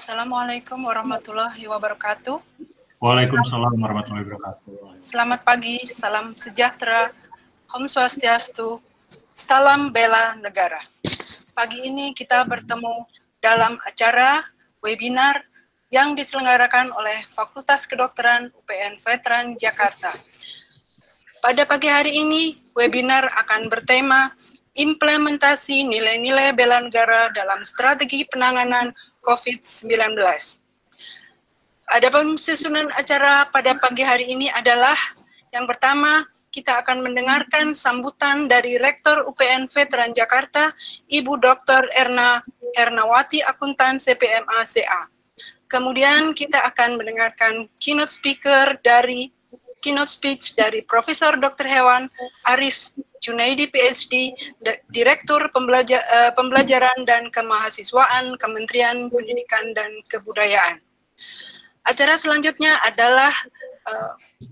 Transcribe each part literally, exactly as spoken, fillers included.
Assalamualaikum warahmatullahi wabarakatuh. Waalaikumsalam warahmatullahi wabarakatuh. Selamat pagi, salam sejahtera, Om Swastiastu, salam bela negara. Pagi ini kita bertemu dalam acara webinar yang diselenggarakan oleh Fakultas Kedokteran U P N Veteran Jakarta. Pada pagi hari ini, webinar akan bertema implementasi nilai-nilai bela negara dalam strategi penanganan COVID sembilan belas. Adapun susunan acara pada pagi hari ini adalah yang pertama, kita akan mendengarkan sambutan dari Rektor U P N Veteran Jakarta, Ibu Doktor Erna Ernawati Akuntan C P M A C A. Kemudian kita akan mendengarkan keynote speaker dari keynote speech dari Profesor Doktor Hewan Aris Junaidi P H D, Direktur Pembelajar, uh, Pembelajaran dan Kemahasiswaan Kementerian Pendidikan dan Kebudayaan. Acara selanjutnya adalah uh,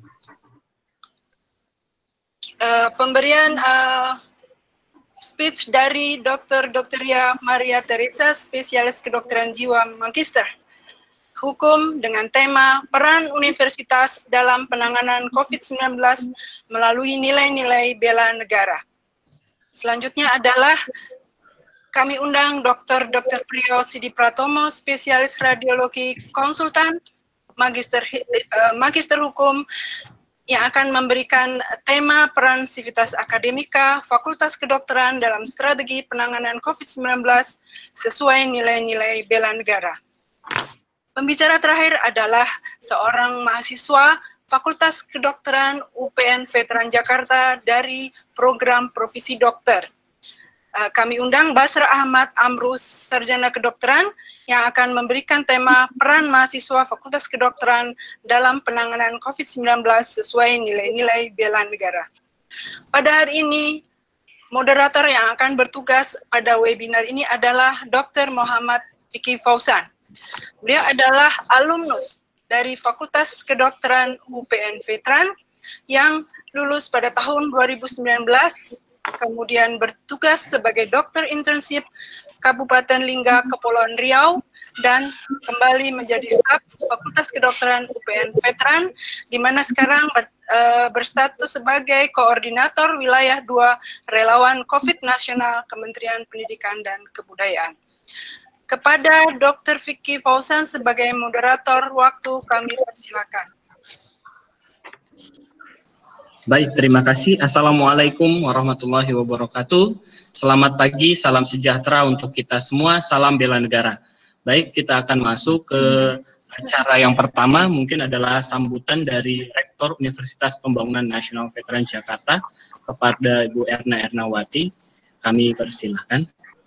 uh, pemberian uh, speech dari Doktor Dokteria Maria Teresa, spesialis kedokteran jiwa Magister Hukum dengan tema Peran Universitas dalam Penanganan COVID sembilan belas melalui nilai-nilai bela negara. Selanjutnya adalah kami undang Doktor Doktor Priyo Sidi Pratomo, spesialis radiologi konsultan, Magister, uh, Magister Hukum, yang akan memberikan tema peran sivitas akademika Fakultas Kedokteran dalam strategi penanganan COVID sembilan belas sesuai nilai-nilai bela negara. Pembicara terakhir adalah seorang mahasiswa Fakultas Kedokteran U P N Veteran Jakarta dari program Profesi Dokter. Uh, kami undang Basra Ahmad Amrus, Sarjana Kedokteran, yang akan memberikan tema peran mahasiswa Fakultas Kedokteran dalam penanganan COVID sembilan belas sesuai nilai-nilai bela negara. Pada hari ini, moderator yang akan bertugas pada webinar ini adalah Doktor Muhammad Vicky Fauzan. Beliau adalah alumnus dari Fakultas Kedokteran U P N Veteran yang lulus pada tahun dua ribu sembilan belas, kemudian bertugas sebagai dokter internship Kabupaten Lingga, Kepulauan Riau, dan kembali menjadi staf Fakultas Kedokteran U P N Veteran, di mana sekarang ber, uh, berstatus sebagai koordinator wilayah dua relawan COVID nasional Kementerian Pendidikan dan Kebudayaan. Kepada Doktor Vicky Fauzan sebagai moderator, waktu kami persilakan. Baik, terima kasih. Assalamualaikum warahmatullahi wabarakatuh. Selamat pagi, salam sejahtera untuk kita semua, salam bela negara. Baik, kita akan masuk ke acara yang pertama, mungkin adalah sambutan dari Rektor Universitas Pembangunan Nasional Veteran Jakarta kepada Ibu Erna Ernawati. Kami persilahkan.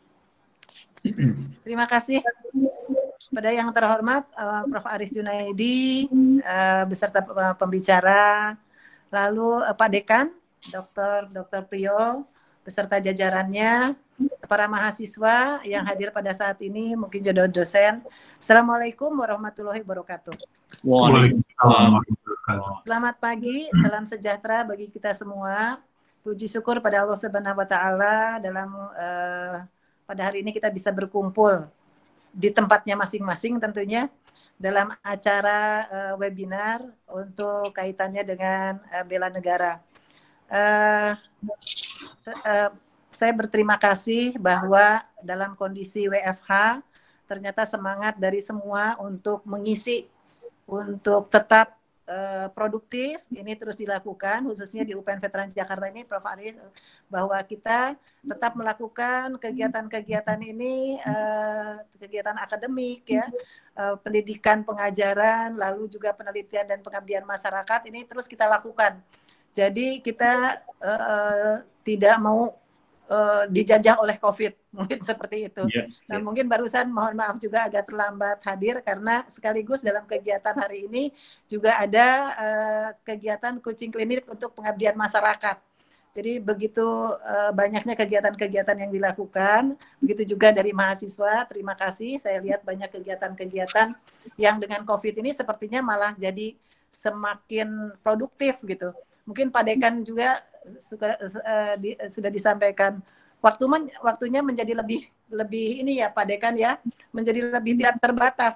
Terima kasih pada yang terhormat uh, Prof Aris Junaidi, uh, beserta pembicara, lalu uh, Pak Dekan, Doktor Doktor Priyo, beserta jajarannya, para mahasiswa yang hadir pada saat ini, mungkin jodoh dosen. Assalamualaikum warahmatullahi wabarakatuh. Waalaikumsalam. Selamat pagi, salam sejahtera bagi kita semua. Puji syukur pada Allah Subhanahu Wa Taala dalam uh, pada hari ini kita bisa berkumpul di tempatnya masing-masing tentunya dalam acara uh, webinar untuk kaitannya dengan uh, bela negara. Uh, uh, saya berterima kasih bahwa dalam kondisi W F H ternyata semangat dari semua untuk mengisi, untuk tetap uh, produktif ini terus dilakukan, khususnya di U P N Veteran Jakarta ini, Prof Aris, bahwa kita tetap melakukan kegiatan-kegiatan ini, uh, kegiatan akademik ya, uh, pendidikan, pengajaran, lalu juga penelitian dan pengabdian masyarakat ini terus kita lakukan. Jadi kita uh, tidak mau uh, dijajah oleh COVID, mungkin seperti itu. Yeah, nah yeah. Mungkin barusan mohon maaf juga agak terlambat hadir karena sekaligus dalam kegiatan hari ini juga ada uh, kegiatan coaching klinik untuk pengabdian masyarakat. Jadi begitu uh, banyaknya kegiatan-kegiatan yang dilakukan, begitu juga dari mahasiswa, terima kasih. Saya lihat banyak kegiatan-kegiatan yang dengan COVID ini sepertinya malah jadi semakin produktif gitu. Mungkin Pak Dekan juga suka, uh, di, uh, sudah disampaikan waktu men, waktunya menjadi lebih lebih ini ya Pak Dekan ya, menjadi lebih tidak terbatas.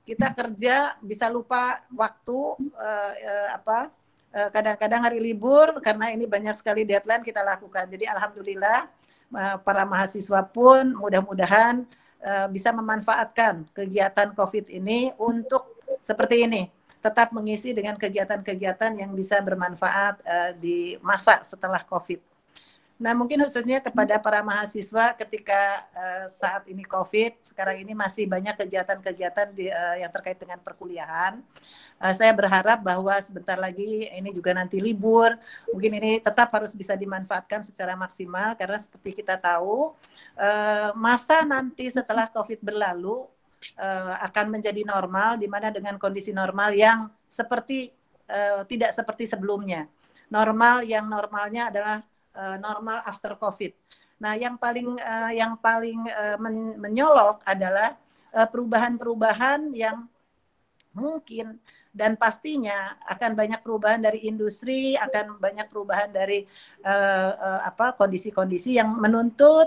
kita kerja bisa lupa waktu, uh, uh, apa kadang-kadang uh, hari libur karena ini banyak sekali deadline kita lakukan. Jadi alhamdulillah uh, para mahasiswa pun mudah-mudahan uh, bisa memanfaatkan kegiatan COVID ini untuk seperti ini, tetap mengisi dengan kegiatan-kegiatan yang bisa bermanfaat uh, di masa setelah COVID. Nah, mungkin khususnya kepada para mahasiswa ketika uh, saat ini COVID, sekarang ini masih banyak kegiatan-kegiatan uh, yang terkait dengan perkuliahan. Uh, saya berharap bahwa sebentar lagi ini juga nanti libur, mungkin ini tetap harus bisa dimanfaatkan secara maksimal, karena seperti kita tahu, uh, masa nanti setelah COVID berlalu uh, akan menjadi normal, di mana dengan kondisi normal yang seperti uh, tidak seperti sebelumnya. Normal yang normalnya adalah Uh, normal after COVID. Nah, yang paling uh, yang paling uh, men menyolok adalah perubahan-perubahan uh, yang mungkin dan pastinya akan banyak perubahan dari industri, akan banyak perubahan dari uh, uh, apa kondisi-kondisi yang menuntut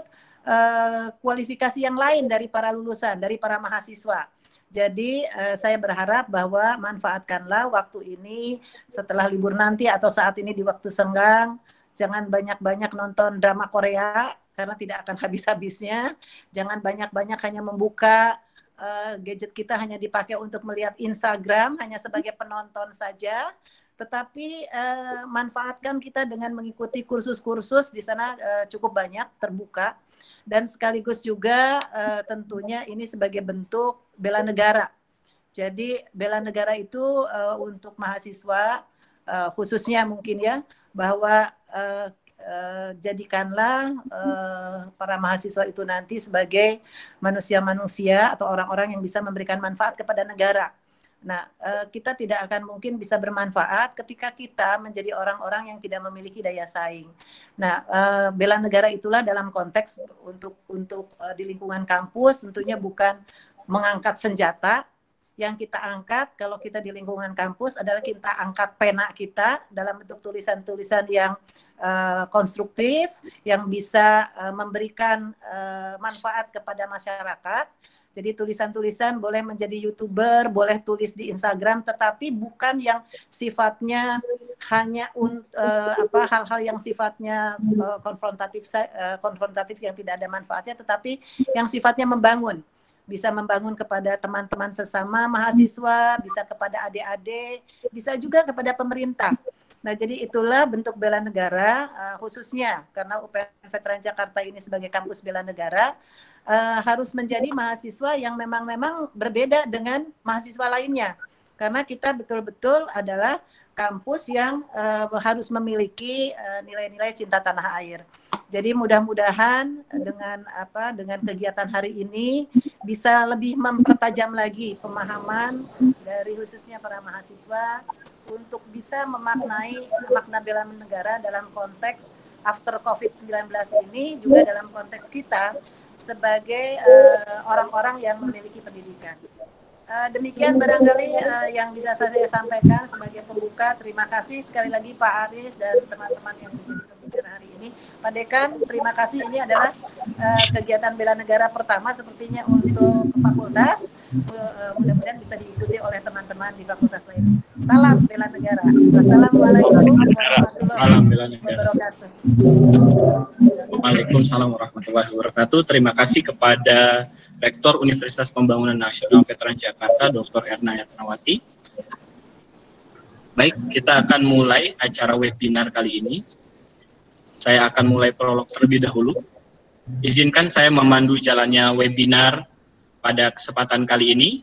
uh, kualifikasi yang lain dari para lulusan, dari para mahasiswa. Jadi uh, saya berharap bahwa manfaatkanlah waktu ini setelah libur nanti atau saat ini di waktu senggang. Jangan banyak-banyak nonton drama Korea karena tidak akan habis-habisnya. Jangan banyak-banyak hanya membuka uh, gadget kita hanya dipakai untuk melihat Instagram hanya sebagai penonton saja. Tetapi uh, manfaatkan kita dengan mengikuti kursus-kursus di sana uh, cukup banyak terbuka. Dan sekaligus juga uh, tentunya ini sebagai bentuk bela negara. Jadi bela negara itu uh, untuk mahasiswa uh, khususnya mungkin ya, bahwa uh, uh, jadikanlah uh, para mahasiswa itu nanti sebagai manusia-manusia atau orang-orang yang bisa memberikan manfaat kepada negara. Nah, uh, kita tidak akan mungkin bisa bermanfaat ketika kita menjadi orang-orang yang tidak memiliki daya saing. Nah, uh, bela negara itulah dalam konteks untuk untuk uh, di lingkungan kampus tentunya bukan mengangkat senjata. Yang kita angkat kalau kita di lingkungan kampus adalah kita angkat pena kita dalam bentuk tulisan-tulisan yang uh, konstruktif, yang bisa uh, memberikan uh, manfaat kepada masyarakat. Jadi tulisan-tulisan boleh menjadi YouTuber, boleh tulis di Instagram, tetapi bukan yang sifatnya hanya un, uh, apa hal-hal yang sifatnya uh, konfrontatif, uh, konfrontatif yang tidak ada manfaatnya, tetapi yang sifatnya membangun. Bisa membangun kepada teman-teman sesama mahasiswa, bisa kepada adik-adik, bisa juga kepada pemerintah. Nah, jadi itulah bentuk bela negara, uh, khususnya karena U P N Veteran Jakarta ini sebagai kampus bela negara, uh, harus menjadi mahasiswa yang memang-memang berbeda dengan mahasiswa lainnya. Karena kita betul-betul adalah kampus yang uh, harus memiliki nilai-nilai uh, cinta tanah air. Jadi mudah-mudahan dengan apa dengan kegiatan hari ini bisa lebih mempertajam lagi pemahaman dari khususnya para mahasiswa untuk bisa memaknai makna bela negara dalam konteks after COVID sembilan belas ini, juga dalam konteks kita sebagai orang-orang uh, yang memiliki pendidikan. Uh, demikian barangkali uh, yang bisa saya sampaikan sebagai pembuka. Terima kasih sekali lagi Pak Aris dan teman-teman yang menjadi pembicara hari ini. Pak Dekan, terima kasih. Ini adalah uh, kegiatan bela negara pertama sepertinya untuk fakultas. Uh, mudah-mudahan bisa diikuti oleh teman-teman di fakultas lain. Salam bela negara. Wassalamualaikum warahmatullahi wabarakatuh. Waalaikumsalam warahmatullahi wabarakatuh. Terima kasih kepada Rektor Universitas Pembangunan Nasional Veteran Jakarta, Doktor Erna Yatnawati. Baik, kita akan mulai acara webinar kali ini. Saya akan mulai prolog terlebih dahulu. Izinkan saya memandu jalannya webinar pada kesempatan kali ini.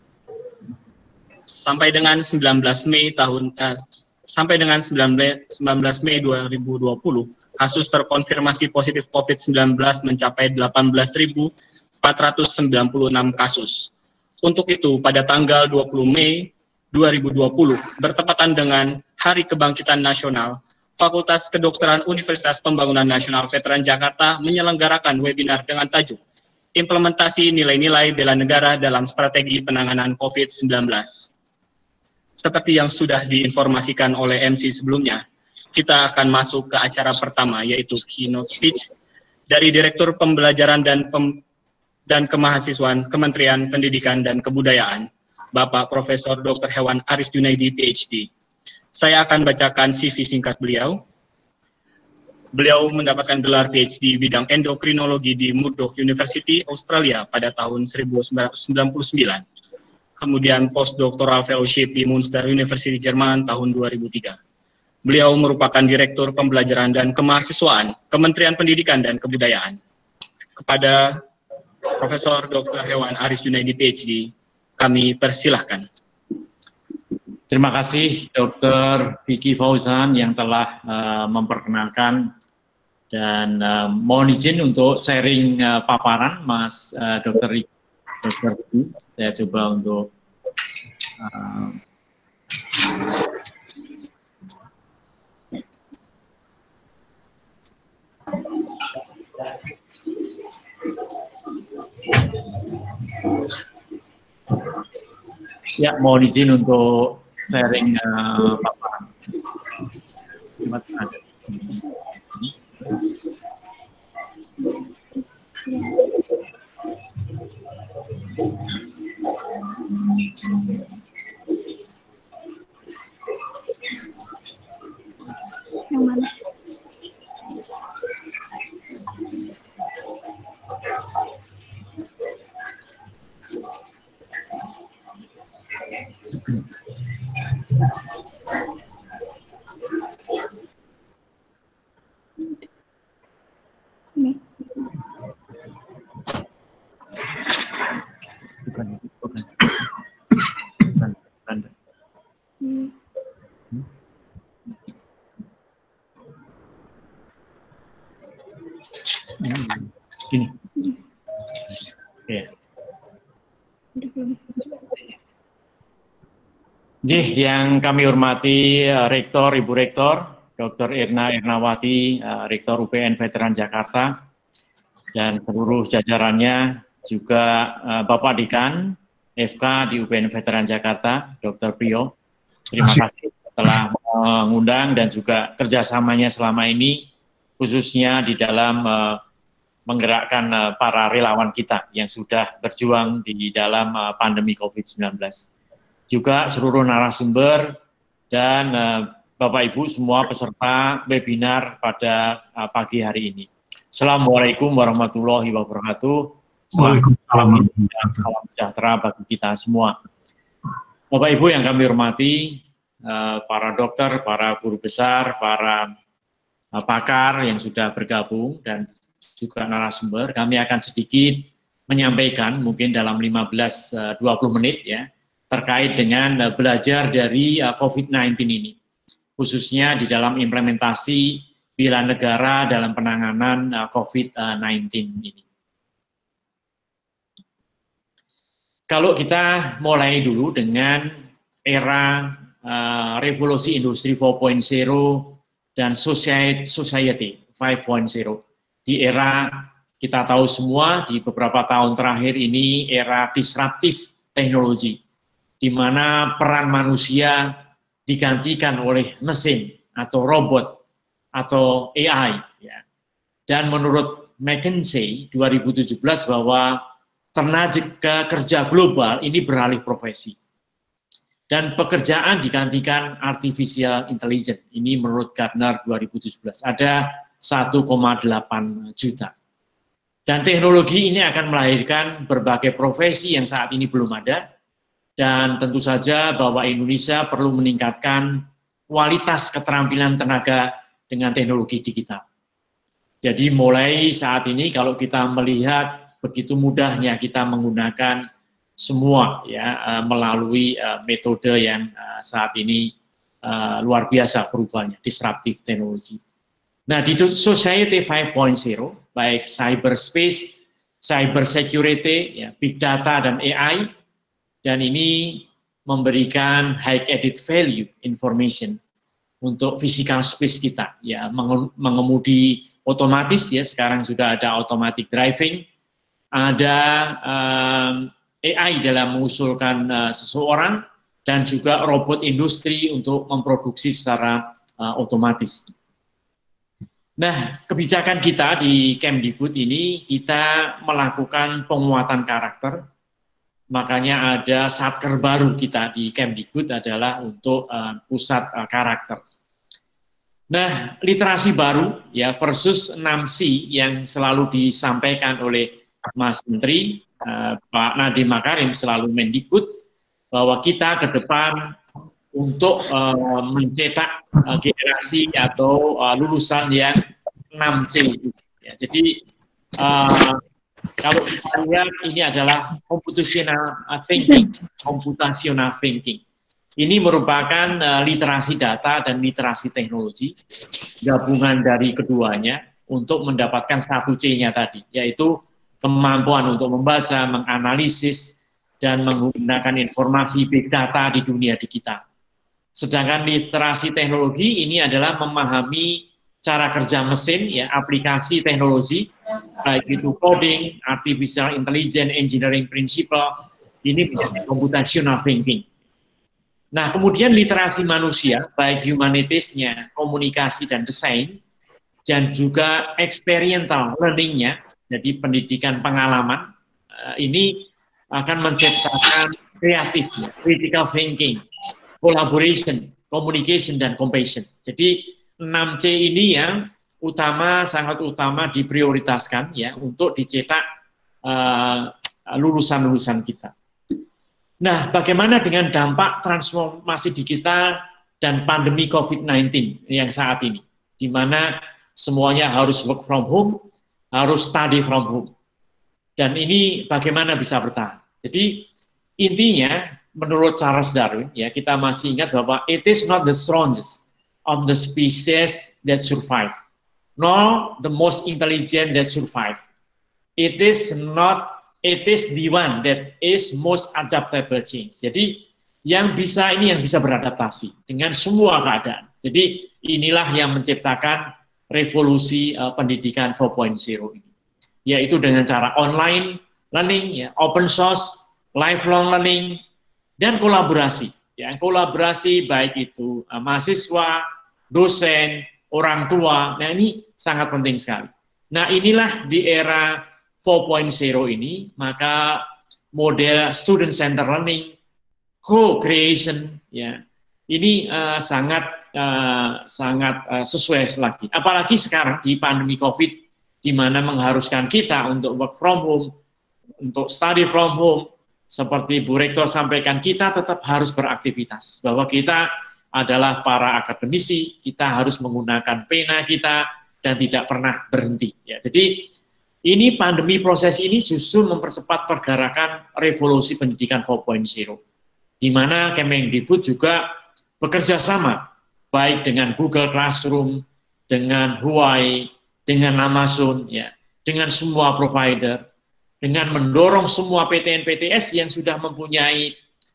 Sampai dengan sembilan belas Mei tahun eh, sampai dengan sembilan belas Mei dua ribu dua puluh, kasus terkonfirmasi positif COVID sembilan belas mencapai delapan belas ribu empat ratus sembilan puluh enam kasus. Untuk itu, pada tanggal dua puluh Mei dua ribu dua puluh, bertepatan dengan Hari Kebangkitan Nasional, Fakultas Kedokteran Universitas Pembangunan Nasional Veteran Jakarta menyelenggarakan webinar dengan tajuk Implementasi Nilai-Nilai Bela Negara dalam Strategi Penanganan COVID sembilan belas. Seperti yang sudah diinformasikan oleh M C sebelumnya, kita akan masuk ke acara pertama, yaitu keynote speech dari Direktur Pembelajaran dan Pem dan Kemahasiswaan Kementerian Pendidikan dan Kebudayaan, Bapak Profesor Doktor Hewan Aris Junaidi, P H D. Saya akan bacakan C V singkat beliau. Beliau mendapatkan gelar P H D bidang endokrinologi di Murdoch University, Australia pada tahun seribu sembilan ratus sembilan puluh sembilan. Kemudian postdoctoral fellowship di Münster University, Jerman tahun dua ribu tiga. Beliau merupakan Direktur Pembelajaran dan Kemahasiswaan Kementerian Pendidikan dan Kebudayaan. Kepada Profesor Doktor Hewan Aris Junaidi, P H D, kami persilahkan. Terima kasih Doktor Vicky Fauzan yang telah uh, memperkenalkan dan uh, mohon izin untuk sharing uh, paparan Mas uh, Doktor Doktor Vicky. Saya coba untuk uh, ya, mohon izin untuk sharing uh, paparan. Yang mana? Ini. Bukan, bukan. Bukan, bukan. Hmm. Gini. Oke. Jih, yang kami hormati uh, Rektor, Ibu Rektor, Doktor Irna Irnawati, uh, Rektor U P N Veteran Jakarta, dan seluruh jajarannya, juga uh, Bapak Dekan F K di U P N Veteran Jakarta, Doktor Priyo. Terima kasih telah mengundang dan juga kerjasamanya selama ini, khususnya di dalam uh, menggerakkan uh, para relawan kita yang sudah berjuang di dalam uh, pandemi COVID sembilan belas. Juga seluruh narasumber dan uh, Bapak Ibu semua peserta webinar pada uh, pagi hari ini. Assalamualaikum warahmatullahi wabarakatuh. Waalaikumsalam. Salam sejahtera bagi kita semua. Bapak Ibu yang kami hormati, uh, para dokter, para guru besar, para uh, pakar yang sudah bergabung dan juga narasumber, kami akan sedikit menyampaikan mungkin dalam lima belas sampai dua puluh menit ya, terkait dengan uh, belajar dari uh, COVID sembilan belas ini, khususnya di dalam implementasi bela negara dalam penanganan uh, COVID sembilan belas ini. Kalau kita mulai dulu dengan era uh, revolusi industri empat titik nol dan society, society lima titik nol. Di era kita tahu semua di beberapa tahun terakhir ini era disruptif teknologi, di mana peran manusia digantikan oleh mesin atau robot atau A I. Ya. Dan menurut McKinsey dua ribu tujuh belas bahwa tenaga kerja global ini beralih profesi. Dan pekerjaan digantikan artificial intelligence. Ini menurut Gartner dua ribu tujuh belas. Ada satu koma delapan juta. Dan teknologi ini akan melahirkan berbagai profesi yang saat ini belum ada. Dan tentu saja bahwa Indonesia perlu meningkatkan kualitas keterampilan tenaga dengan teknologi digital. Jadi mulai saat ini kalau kita melihat begitu mudahnya kita menggunakan semua ya melalui uh, metode yang uh, saat ini uh, luar biasa perubahannya, disruptive teknologi. Nah, di society lima titik nol, baik cyberspace, cyber security, ya, big data dan A I, dan ini memberikan high added value information untuk physical space kita, ya, mengemudi otomatis ya, sekarang sudah ada automatic driving, ada um, A I dalam mengusulkan uh, seseorang, dan juga robot industri untuk memproduksi secara uh, otomatis. Nah, kebijakan kita di Kemdikbud ini, kita melakukan penguatan karakter Makanya ada satker baru kita di Kemdikbud adalah untuk uh, pusat uh, karakter. Nah, literasi baru ya versus enam C yang selalu disampaikan oleh Mas Menteri, uh, Pak Nadiem Makarim selalu Mendikbud, bahwa kita ke depan untuk uh, mencetak uh, generasi atau uh, lulusan yang enam C. Ya, jadi uh, kalau kita lihat ini adalah computational thinking, computational thinking. Ini merupakan uh, literasi data dan literasi teknologi, gabungan dari keduanya untuk mendapatkan satu C-nya tadi, yaitu kemampuan untuk membaca, menganalisis, dan menggunakan informasi big data di dunia digital. Sedangkan literasi teknologi ini adalah memahami cara kerja mesin, ya, aplikasi teknologi, baik itu coding, artificial intelligence, engineering principle, ini menjadi computational thinking. Nah, kemudian literasi manusia, baik humanities-nya, komunikasi dan desain, dan juga experiential learning-nya, jadi pendidikan pengalaman, ini akan menciptakan kreatif, critical thinking, collaboration, communication, dan compassion. Jadi enam C ini yang utama, sangat utama diprioritaskan ya untuk dicetak lulusan-lulusan uh, kita. Nah, bagaimana dengan dampak transformasi digital dan pandemi COVID sembilan belas yang saat ini, di mana semuanya harus work from home, harus study from home. Dan ini bagaimana bisa bertahan? Jadi intinya menurut Charles Darwin, ya kita masih ingat bahwa it is not the strongest of the species that survive, nor the most intelligent that survive. It is not, it is the one that is most adaptable change. Jadi yang bisa ini yang bisa beradaptasi dengan semua keadaan. Jadi inilah yang menciptakan revolusi uh, pendidikan empat titik nol ini, yaitu dengan cara online learning, ya, open source, lifelong learning, dan kolaborasi. Ya, kolaborasi baik itu uh, mahasiswa, dosen, orang tua. Nah, ini sangat penting sekali. Nah, inilah di era empat titik nol ini, maka model student center learning, co-creation, ya, ini uh, sangat uh, sangat uh, sesuai lagi. Apalagi sekarang di pandemi COVID, di mana mengharuskan kita untuk work from home, untuk study from home, seperti Bu Rektor sampaikan, kita tetap harus beraktivitas, bahwa kita adalah para akademisi, kita harus menggunakan pena kita, dan tidak pernah berhenti. Ya, jadi, ini pandemi proses ini justru mempercepat pergerakan revolusi pendidikan empat titik nol, di mana Kemendikbud juga bekerja sama, baik dengan Google Classroom, dengan Huawei, dengan Amazon, ya, dengan semua provider, dengan mendorong semua P T N P T S yang sudah mempunyai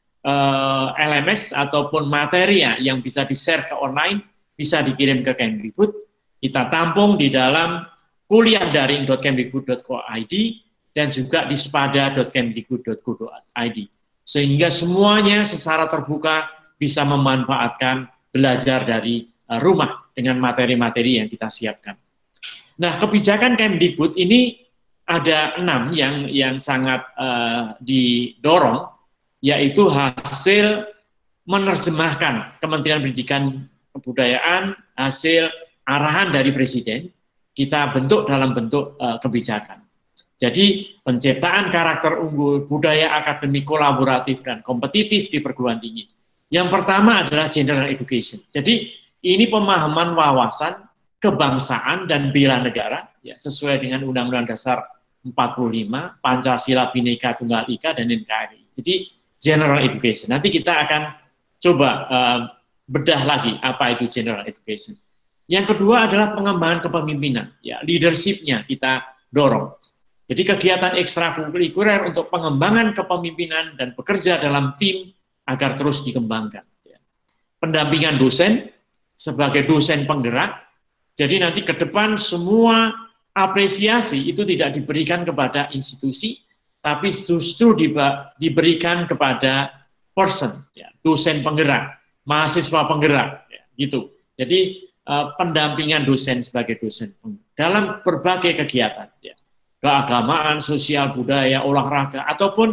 uh, L M S ataupun materi ya, yang bisa di-share ke online, bisa dikirim ke Kemdikbud, kita tampung di dalam kuliah daring dot kemdikbud dot co dot i d dan juga di spada dot kemdikbud dot go dot i d, sehingga semuanya secara terbuka bisa memanfaatkan belajar dari uh, rumah dengan materi-materi yang kita siapkan. Nah, kebijakan Kemdikbud ini ada enam yang yang sangat uh, didorong, yaitu hasil menerjemahkan Kementerian Pendidikan Kebudayaan, hasil arahan dari Presiden, kita bentuk dalam bentuk uh, kebijakan. Jadi penciptaan karakter unggul, budaya akademik kolaboratif dan kompetitif di perguruan tinggi. Yang pertama adalah general education. Jadi ini pemahaman wawasan kebangsaan dan bela negara, ya, sesuai dengan Undang-Undang Dasar empat puluh lima, Pancasila Bhinneka Tunggal Ika, dan N K R I. Jadi general education. Nanti kita akan coba uh, bedah lagi apa itu general education. Yang kedua adalah pengembangan kepemimpinan, ya, leadership-nya kita dorong. Jadi kegiatan ekstrakurikuler untuk pengembangan kepemimpinan dan bekerja dalam tim agar terus dikembangkan. Ya. Pendampingan dosen sebagai dosen penggerak. Jadi nanti ke depan semua apresiasi itu tidak diberikan kepada institusi, tapi justru diberikan kepada person, ya, dosen penggerak, mahasiswa penggerak, ya, gitu. Jadi uh, pendampingan dosen sebagai dosen dalam berbagai kegiatan, ya, keagamaan, sosial, budaya, olahraga, ataupun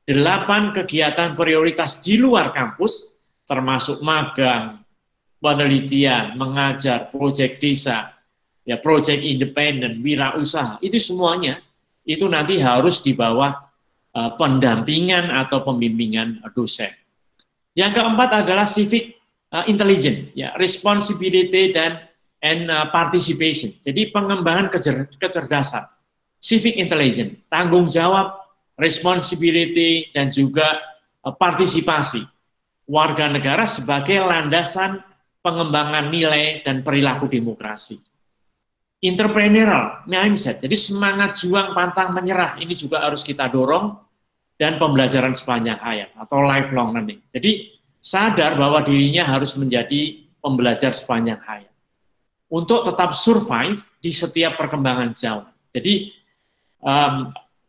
delapan kegiatan prioritas di luar kampus, termasuk magang, penelitian, mengajar, proyek desa, ya proyek independen, wirausaha, itu semuanya itu nanti harus di bawah uh, pendampingan atau pembimbingan dosen. Yang keempat adalah civic uh, intelligence, ya responsibility dan and uh, participation. Jadi pengembangan kecer kecerdasan, civic intelligence, tanggung jawab, responsibility dan juga uh, partisipasi warga negara sebagai landasan pengembangan nilai dan perilaku demokrasi. Entrepreneurial mindset, jadi semangat juang pantang menyerah, ini juga harus kita dorong, dan pembelajaran sepanjang hayat atau lifelong learning. Jadi sadar bahwa dirinya harus menjadi pembelajar sepanjang hayat untuk tetap survive di setiap perkembangan zaman. Jadi um,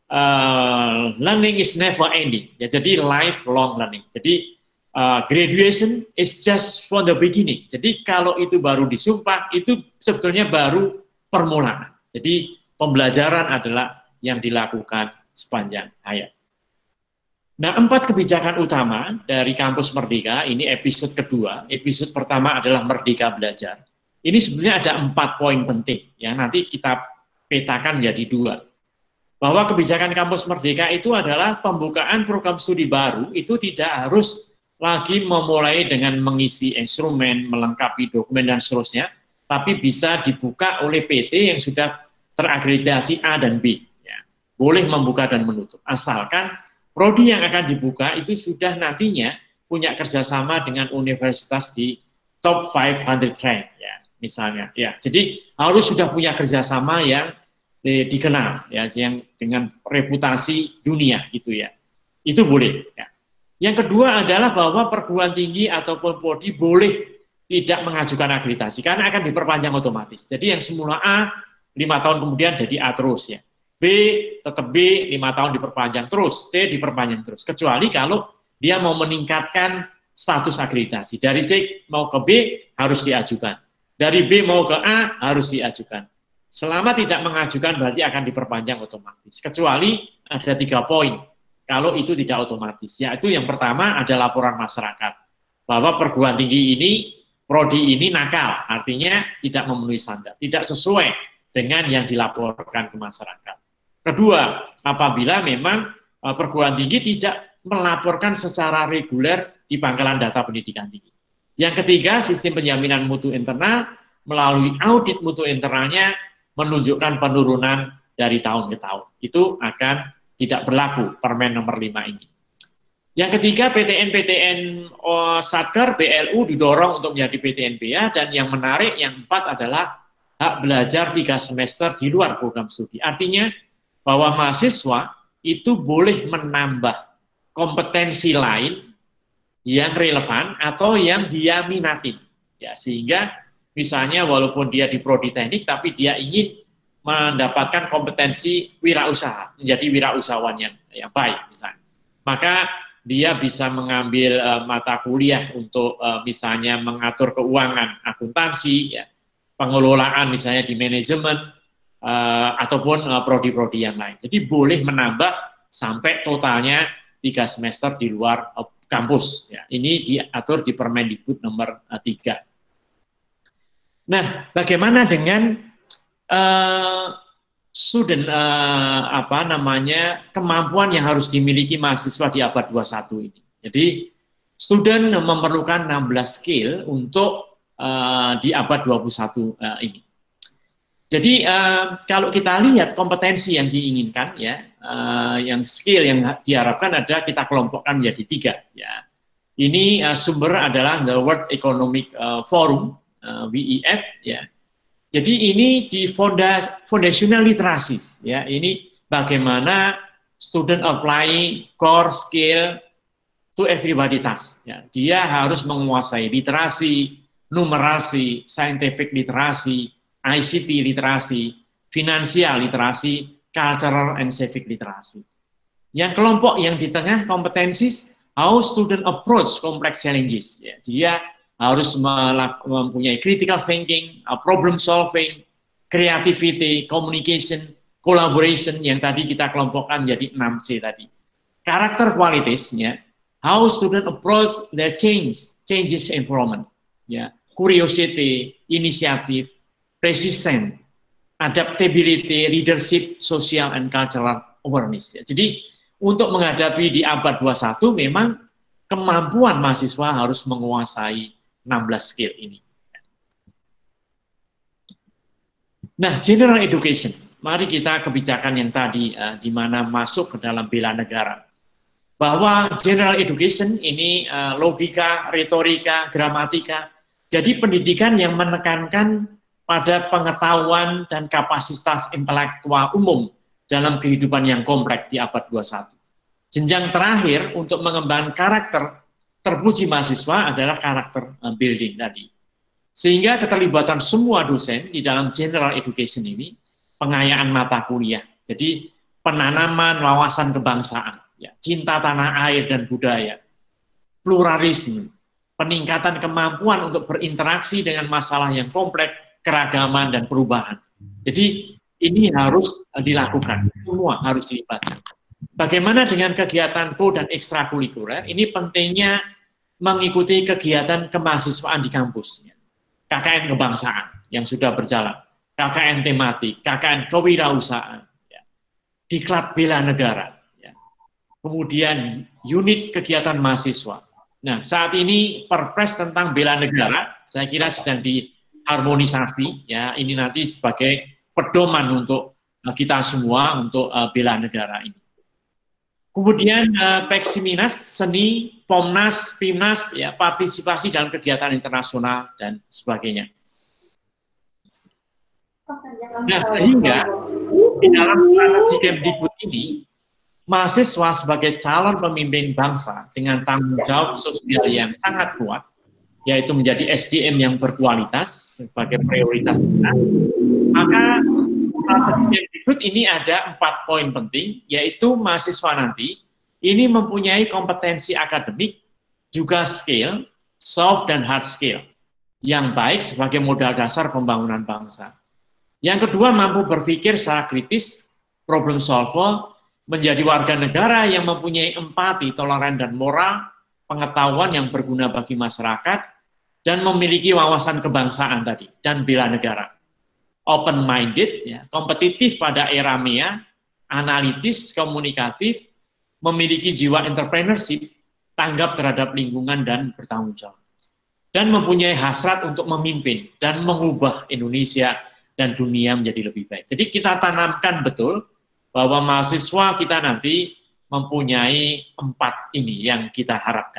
uh, learning is never ending, ya, jadi lifelong learning. Jadi Uh, graduation is just for the beginning. Jadi kalau itu baru disumpah, itu sebetulnya baru permulaan. Jadi pembelajaran adalah yang dilakukan sepanjang hayat. Nah, empat kebijakan utama dari Kampus Merdeka, ini episode kedua. Episode pertama adalah Merdeka Belajar. Ini sebenarnya ada empat poin penting, yang nanti kita petakan jadi dua. Bahwa kebijakan Kampus Merdeka itu adalah pembukaan program studi baru, itu tidak harus lagi memulai dengan mengisi instrumen, melengkapi dokumen dan seterusnya, tapi bisa dibuka oleh P T yang sudah terakreditasi A dan B. Ya. Boleh membuka dan menutup, asalkan prodi yang akan dibuka itu sudah nantinya punya kerjasama dengan universitas di top lima ratus rank, ya, misalnya. Ya, jadi harus sudah punya kerjasama yang eh, dikenal, ya, yang dengan reputasi dunia, gitu ya. Itu boleh. Ya. Yang kedua adalah bahwa perguruan tinggi ataupun prodi boleh tidak mengajukan akreditasi karena akan diperpanjang otomatis. Jadi yang semula A, lima tahun kemudian jadi A terus, ya. B, tetap B, lima tahun diperpanjang terus, C diperpanjang terus. Kecuali kalau dia mau meningkatkan status akreditasi. Dari C mau ke B harus diajukan. Dari B mau ke A harus diajukan. Selama tidak mengajukan berarti akan diperpanjang otomatis. Kecuali ada tiga poin. Kalau itu tidak otomatis, yaitu yang pertama ada laporan masyarakat bahwa perguruan tinggi ini, prodi ini nakal, artinya tidak memenuhi standar, tidak sesuai dengan yang dilaporkan ke masyarakat. Kedua, apabila memang uh, perguruan tinggi tidak melaporkan secara reguler di pangkalan data pendidikan tinggi. Yang ketiga, sistem penjaminan mutu internal melalui audit mutu internalnya menunjukkan penurunan dari tahun ke tahun. Itu akan tidak berlaku Permen nomor lima ini. Yang ketiga, P T N P T N oh, Satker, B L U didorong untuk menjadi P T N B A, dan yang menarik, yang empat adalah hak belajar tiga semester di luar program studi. Artinya bahwa mahasiswa itu boleh menambah kompetensi lain yang relevan atau yang dia minati. Ya, sehingga misalnya walaupun dia di prodi teknik, tapi dia ingin mendapatkan kompetensi wirausaha, menjadi wirausahawan yang, yang baik misalnya. Maka dia bisa mengambil uh, mata kuliah untuk uh, misalnya mengatur keuangan, akuntansi, ya, pengelolaan misalnya di manajemen, uh, ataupun prodi-prodi uh, yang lain. Jadi boleh menambah sampai totalnya tiga semester di luar uh, kampus. Ya. Ini diatur di Permendikbud nomor uh, tiga. Nah, bagaimana dengan Uh, student uh, apa namanya kemampuan yang harus dimiliki mahasiswa di abad dua puluh satu ini. Jadi student memerlukan enam belas skill untuk uh, di abad dua puluh satu uh, ini. Jadi uh, kalau kita lihat kompetensi yang diinginkan, ya, uh, yang skill yang diharapkan ada kita kelompokkan menjadi tiga. Ya. Ini uh, sumber adalah the World Economic uh, Forum uh, W E F, ya. Jadi ini di fondas, foundational literacies, ya, ini bagaimana student apply core skill to everybody task. Ya. Dia harus menguasai literasi, numerasi, scientific literasi, I C T literasi, finansial literasi, cultural and civic literasi. Yang kelompok yang di tengah kompetensi, how student approach complex challenges. Ya. Dia harus mempunyai critical thinking, problem solving, creativity, communication, collaboration yang tadi kita kelompokkan jadi enam C tadi. karakter kualitasnya, how student approach the change, changes environment, ya, curiosity, inisiatif, resistant, adaptability, leadership, social and cultural awareness. Ya. Jadi untuk menghadapi di abad dua puluh satu memang kemampuan mahasiswa harus menguasai enam belas skill ini. Nah, general education. Mari kita kebijakan yang tadi uh, di mana masuk ke dalam bela negara. Bahwa general education ini uh, logika, retorika, gramatika. Jadi pendidikan yang menekankan pada pengetahuan dan kapasitas intelektual umum dalam kehidupan yang kompleks di abad dua puluh satu. Jenjang terakhir untuk mengembangkan karakter terpuji mahasiswa adalah karakter uh, building tadi. Sehingga keterlibatan semua dosen di dalam general education ini, pengayaan mata kuliah, jadi penanaman wawasan kebangsaan, ya, cinta tanah air dan budaya, pluralisme, peningkatan kemampuan untuk berinteraksi dengan masalah yang kompleks, keragaman dan perubahan. Jadi ini harus dilakukan, semua harus dilibatkan. Bagaimana dengan kegiatan ko dan ekstrakurikuler? Ini pentingnya mengikuti kegiatan kemahasiswaan di kampus. K K N kebangsaan yang sudah berjalan, K K N tematik, K K N kewirausahaan, ya, diklat bela negara, ya. Kemudian unit kegiatan mahasiswa. Nah, saat ini perpres tentang bela negara, saya kira sedang diharmonisasi, ya, ini nanti sebagai pedoman untuk uh, kita semua untuk uh, bela negara ini. Kemudian uh, Peksiminas, seni, Pomnas, Pimnas, ya, partisipasi dalam kegiatan internasional dan sebagainya. Nah, sehingga di dalam strategi Kemdikbud ini, mahasiswa sebagai calon pemimpin bangsa dengan tanggung jawab sosial yang sangat kuat, yaitu menjadi S D M yang berkualitas sebagai prioritas kita, maka strategi Kemdikbud ini ada empat poin penting, yaitu mahasiswa nanti ini mempunyai kompetensi akademik, juga skill, soft dan hard skill, yang baik sebagai modal dasar pembangunan bangsa. Yang kedua, mampu berpikir secara kritis, problem solver, menjadi warga negara yang mempunyai empati, toleran dan moral, pengetahuan yang berguna bagi masyarakat, dan memiliki wawasan kebangsaan tadi, dan bela negara. Open-minded, ya, kompetitif pada era M E A, analitis, komunikatif, memiliki jiwa entrepreneurship, tanggap terhadap lingkungan dan bertanggung jawab. Dan mempunyai hasrat untuk memimpin dan mengubah Indonesia dan dunia menjadi lebih baik. Jadi kita tanamkan betul bahwa mahasiswa kita nanti mempunyai empat ini yang kita harapkan.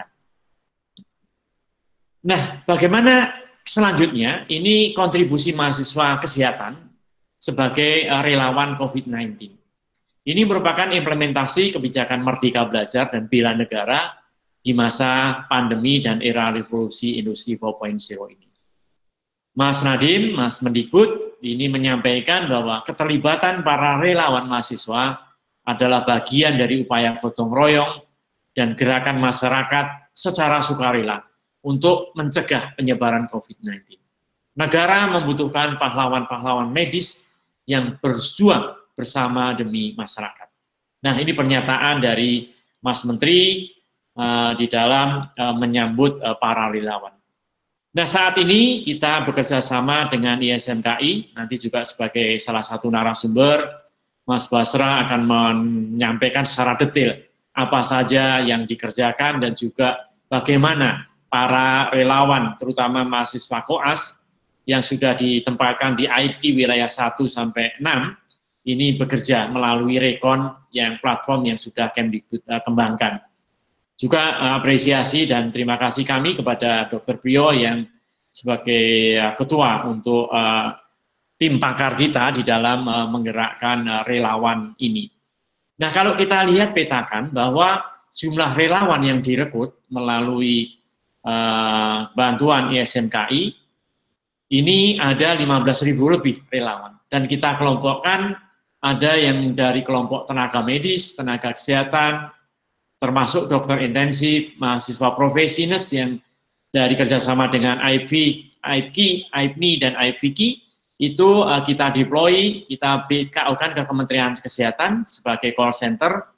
Nah, bagaimana selanjutnya, ini kontribusi mahasiswa kesehatan sebagai relawan COVID sembilan belas. Ini merupakan implementasi kebijakan Merdeka Belajar dan Bela Negara di masa pandemi dan era revolusi industri empat titik nol ini. Mas Nadiem, Mas Mendikbud, ini menyampaikan bahwa keterlibatan para relawan mahasiswa adalah bagian dari upaya gotong royong dan gerakan masyarakat secara sukarela untuk mencegah penyebaran COVID sembilan belas. Negara membutuhkan pahlawan-pahlawan medis yang berjuang bersama demi masyarakat. Nah, ini pernyataan dari Mas Menteri uh, di dalam uh, menyambut uh, para relawan. Nah, saat ini kita bekerja sama dengan I S M K I, nanti juga sebagai salah satu narasumber, Mas Basra akan menyampaikan secara detail apa saja yang dikerjakan dan juga bagaimana para relawan, terutama mahasiswa koas yang sudah ditempatkan di I P wilayah satu sampai enam, ini bekerja melalui Rekon yang platform yang sudah Kemdikbud uh, kembangkan. Juga uh, apresiasi dan terima kasih kami kepada Dokter Priyo yang sebagai uh, ketua untuk uh, tim pakar kita di dalam uh, menggerakkan uh, relawan ini. Nah, kalau kita lihat petakan bahwa jumlah relawan yang direkrut melalui Uh, bantuan I S M K I, ini ada lima belas ribu lebih relawan. Dan kita kelompokkan ada yang dari kelompok tenaga medis, tenaga kesehatan, termasuk dokter intensif, mahasiswa profesinis yang dari kerjasama dengan I P, I P K I, I P N I, dan I V K I, itu uh, kita deploy, kita B K O-kan ke Kementerian Kesehatan sebagai call center,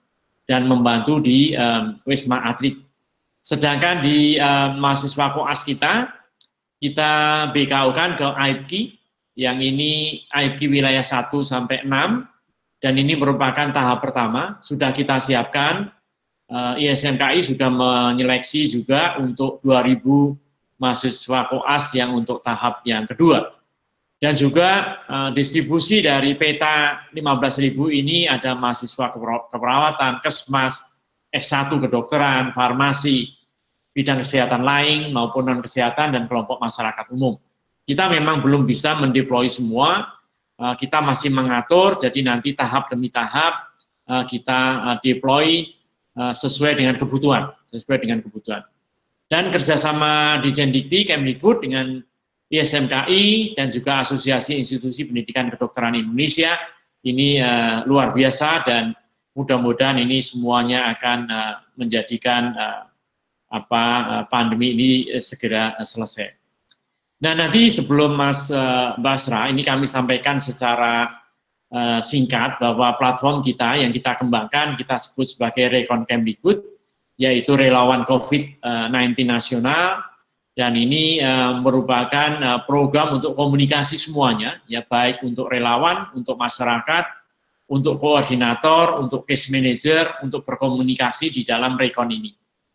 dan membantu di um, Wisma Atlet. Sedangkan di um, mahasiswa koas kita, kita B K U-kan ke A I P K I, yang ini A I P K I wilayah satu sampai enam, dan ini merupakan tahap pertama, sudah kita siapkan, uh, I S M K I sudah menyeleksi juga untuk dua ribu mahasiswa koas yang untuk tahap yang kedua. Dan juga uh, distribusi dari peta lima belas ribu ini ada mahasiswa keperawatan, kesmas, S satu kedokteran, farmasi, bidang kesehatan lain maupun non-kesehatan dan kelompok masyarakat umum. Kita memang belum bisa mendeploy semua, uh, kita masih mengatur, jadi nanti tahap demi tahap uh, kita uh, deploy uh, sesuai dengan kebutuhan, sesuai dengan kebutuhan. Dan kerjasama di Dikti, Kemdikbud dengan I S M K I dan juga Asosiasi Institusi Pendidikan Kedokteran Indonesia ini uh, luar biasa, dan mudah-mudahan ini semuanya akan uh, menjadikan uh, apa uh, pandemi ini uh, segera uh, selesai. Nah, nanti sebelum Mas uh, Basra ini kami sampaikan secara uh, singkat bahwa platform kita yang kita kembangkan kita sebut sebagai Rekon Kemdikbud, yaitu relawan COVID sembilan belas nasional. Dan ini uh, merupakan uh, program untuk komunikasi semuanya, ya baik untuk relawan, untuk masyarakat, untuk koordinator, untuk case manager, untuk berkomunikasi di dalam Rekon ini.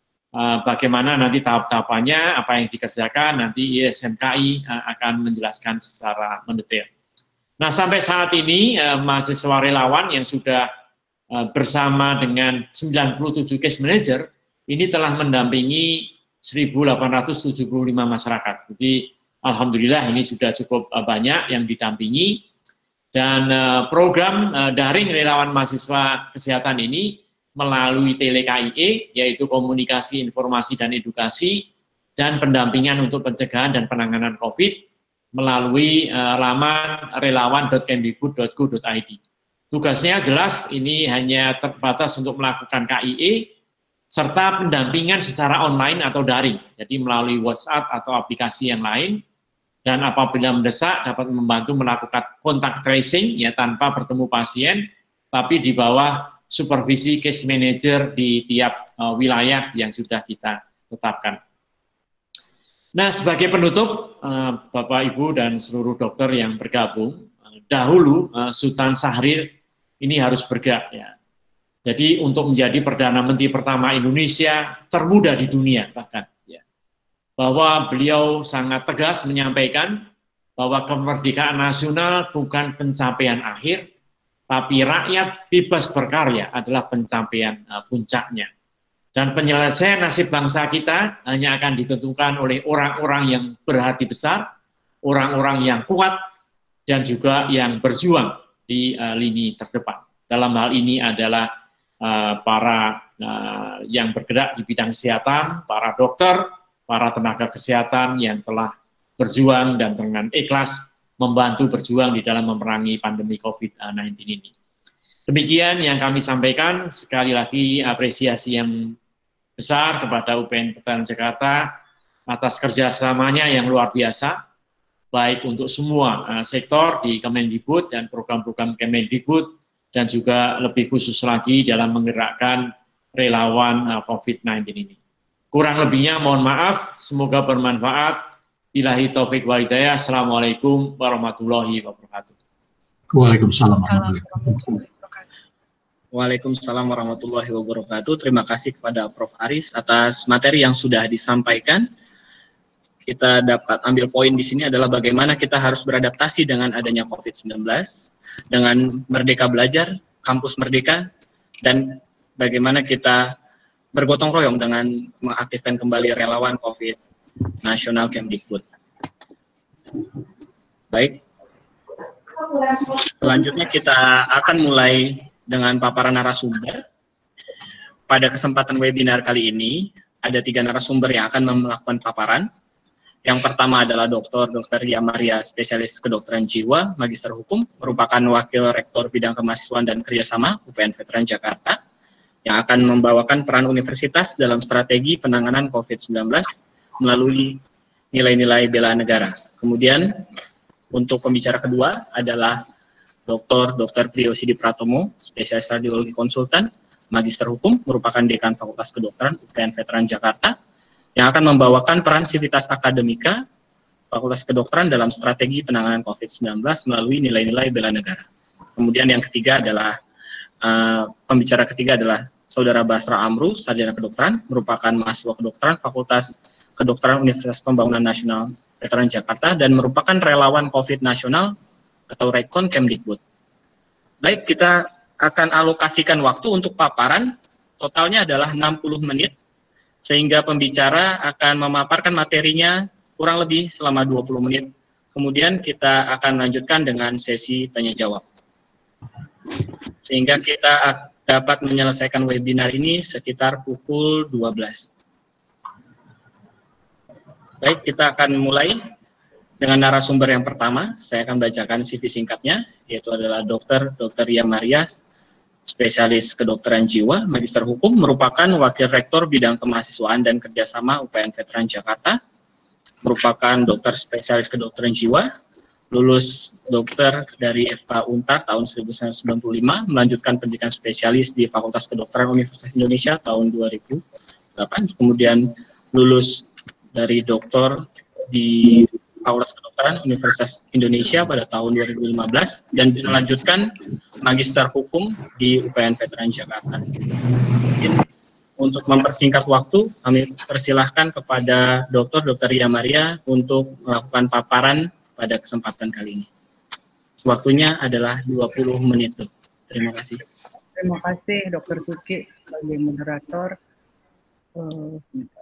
Uh, bagaimana nanti tahap-tahapannya, apa yang dikerjakan, nanti I S M K I uh, akan menjelaskan secara mendetail. Nah, sampai saat ini uh, mahasiswa relawan yang sudah uh, bersama dengan sembilan puluh tujuh case manager, ini telah mendampingi seribu delapan ratus tujuh puluh lima masyarakat. Jadi alhamdulillah ini sudah cukup uh, banyak yang didampingi, dan uh, program uh, daring relawan mahasiswa kesehatan ini melalui tele K I E, yaitu komunikasi, informasi, dan edukasi, dan pendampingan untuk pencegahan dan penanganan COVID melalui uh, laman relawan dot kemdikbud dot go dot i d. Tugasnya jelas, ini hanya terbatas untuk melakukan K I E, serta pendampingan secara online atau daring, jadi melalui WhatsApp atau aplikasi yang lain, dan apabila mendesak dapat membantu melakukan kontak tracing ya tanpa bertemu pasien, tapi di bawah supervisi case manager di tiap uh, wilayah yang sudah kita tetapkan. Nah, sebagai penutup, uh, Bapak, Ibu, dan seluruh dokter yang bergabung, uh, dahulu uh, Sultan Syahrir ini harus bergerak ya. Jadi untuk menjadi Perdana Menteri pertama Indonesia, termuda di dunia bahkan, ya, bahwa beliau sangat tegas menyampaikan bahwa kemerdekaan nasional bukan pencapaian akhir, tapi rakyat bebas berkarya adalah pencapaian uh, puncaknya. Dan penyelesaian nasib bangsa kita hanya akan ditentukan oleh orang-orang yang berhati besar, orang-orang yang kuat, dan juga yang berjuang di uh, lini terdepan. Dalam hal ini adalah Uh, para uh, yang bergerak di bidang kesehatan, para dokter, para tenaga kesehatan yang telah berjuang dan dengan ikhlas membantu berjuang di dalam memerangi pandemi COVID sembilan belas ini. Demikian yang kami sampaikan, sekali lagi apresiasi yang besar kepada U P N Veteran Jakarta atas kerjasamanya yang luar biasa, baik untuk semua uh, sektor di Kemendikbud dan program-program Kemendikbud, dan juga lebih khusus lagi dalam menggerakkan relawan uh, COVID sembilan belas ini. Kurang lebihnya mohon maaf, semoga bermanfaat. Billahi taufik wal hidayah. Assalamualaikum warahmatullahi wabarakatuh. Waalaikumsalam warahmatullahi wabarakatuh. Waalaikumsalam warahmatullahi wabarakatuh. Terima kasih kepada Prof Aris atas materi yang sudah disampaikan. Kita dapat ambil poin di sini adalah bagaimana kita harus beradaptasi dengan adanya COVID sembilan belas, dengan Merdeka Belajar, Kampus Merdeka, dan bagaimana kita bergotong royong dengan mengaktifkan kembali relawan COVID nasional Kemdikbud. Baik, selanjutnya kita akan mulai dengan paparan narasumber. Pada kesempatan webinar kali ini, ada tiga narasumber yang akan melakukan paparan. Yang pertama adalah Doktor Dokter Ria Maria, spesialis kedokteran jiwa, Magister Hukum, merupakan Wakil Rektor Bidang Kemahasiswaan dan Kerjasama U P N Veteran Jakarta, yang akan membawakan peran universitas dalam strategi penanganan COVID sembilan belas melalui nilai-nilai bela negara. Kemudian, untuk pembicara kedua adalah Doktor Dokter Priyo Sidi Pratomo, spesialis radiologi konsultan, Magister Hukum, merupakan Dekan Fakultas Kedokteran U P N Veteran Jakarta, yang akan membawakan peran Sivitas Akademika Fakultas Kedokteran dalam strategi penanganan COVID sembilan belas melalui nilai-nilai bela negara. Kemudian yang ketiga adalah, uh, pembicara ketiga adalah Saudara Basra Amru, Sarjana Kedokteran, merupakan mahasiswa kedokteran Fakultas Kedokteran Universitas Pembangunan Nasional Veteran Jakarta, dan merupakan relawan COVID nasional atau Rekon Kemdikbud. Baik, kita akan alokasikan waktu untuk paparan, totalnya adalah enam puluh menit, sehingga pembicara akan memaparkan materinya kurang lebih selama dua puluh menit. Kemudian kita akan lanjutkan dengan sesi tanya-jawab. Sehingga kita dapat menyelesaikan webinar ini sekitar pukul dua belas. Baik, kita akan mulai dengan narasumber yang pertama. Saya akan bacakan C V singkatnya, yaitu adalah Dokter Dokter Ria Maria, spesialis kedokteran jiwa, Magister Hukum, merupakan Wakil Rektor Bidang Kemahasiswaan dan Kerjasama U P N Veteran Jakarta, merupakan dokter spesialis kedokteran jiwa, lulus dokter dari F K Untar tahun seribu sembilan ratus sembilan puluh lima, melanjutkan pendidikan spesialis di Fakultas Kedokteran Universitas Indonesia tahun dua ribu delapan, kemudian lulus dari doktor di Fakultas Kedokteran Universitas Indonesia pada tahun dua ribu lima belas, dan melanjutkan Magister Hukum di U P N Veteran Jakarta. Mungkin untuk mempersingkat waktu, kami persilahkan kepada Dokter Dokter Ria Maria untuk melakukan paparan pada kesempatan kali ini. Waktunya adalah dua puluh menit, Dok. Terima kasih. Terima kasih, Dokter Vicky sebagai moderator. Uh, sebentar.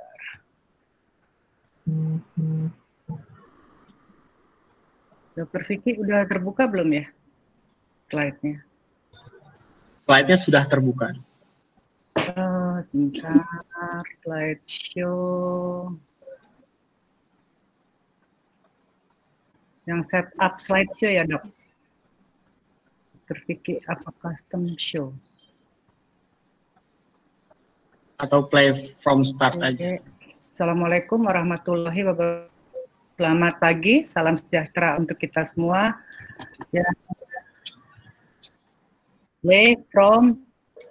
Dokter Vicky udah terbuka belum ya slide-nya? Slide-nya sudah terbuka. Uh, sebentar, slideshow. Yang set up slideshow ya, Dok? Dokter Vicky, apa custom show? Atau play from start Oke. aja. Assalamualaikum warahmatullahi wabarakatuh. Selamat pagi, salam sejahtera untuk kita semua. Ya. Play from